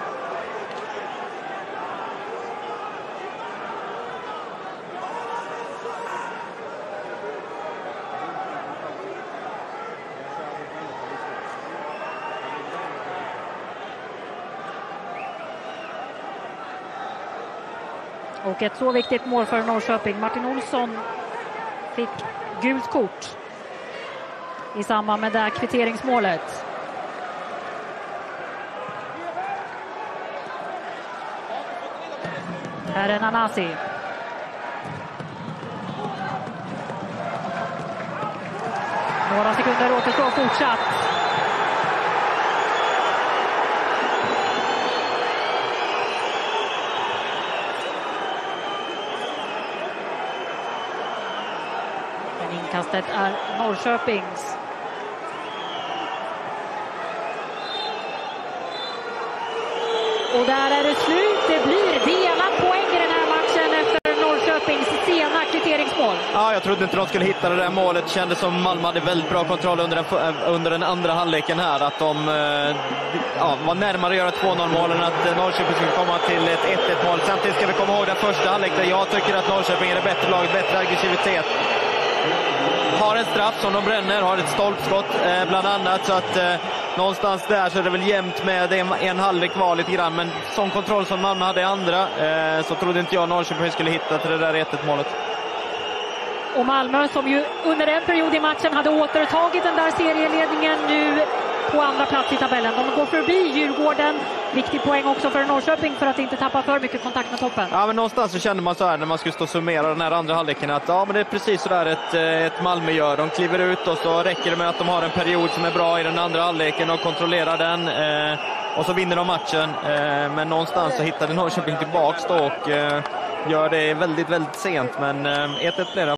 Och ett så viktigt mål för Norrköping. Martin Olsson fick gult kort i samband med det här kvitteringsmålet. Här är Nanasi. Några sekunder återstår fortsatt. Inkastet är Norrköpings. Och där är det slut. Det blir delad poäng i den här matchen efter Norrköpings sena kvitteringsmål. Ja, jag trodde inte de skulle hitta det där målet. Det kändes som Malmö hade väldigt bra kontroll under den, under den andra halvleken här. Att de ja, var närmare att göra två noll målen, att Norrköping skulle komma till ett ett ett mål. Samtidigt ska vi komma ihåg den första halvleken. Jag tycker att Norrköping är det bättre laget, bättre aggressivitet. Har en straff som de bränner, har ett stolpskott eh, bland annat, så att eh, någonstans där så är det väl jämnt med en, en halvlek kvar lite grann, men som kontroll som Malmö hade i andra eh, så trodde inte jag Norrköping skulle hitta till det där ett ett målet. Och Malmö som ju under en period i matchen hade återtagit den där serieledningen nu på andra plats i tabellen. De går förbi Djurgården. Viktig poäng också för Norrköping för att inte tappa för mycket kontakt med toppen. Ja, men någonstans så kände man så här när man skulle stå och summera den här andra halvleken att ja, men det är precis så där ett, ett Malmö gör. De kliver ut och så räcker det med att de har en period som är bra i den andra halvleken och kontrollerar den. Eh, och så vinner de matchen. Eh, men någonstans så hittade Norrköping tillbaks då och eh, gör det väldigt, väldigt sent. Men eh, ett ett blir det.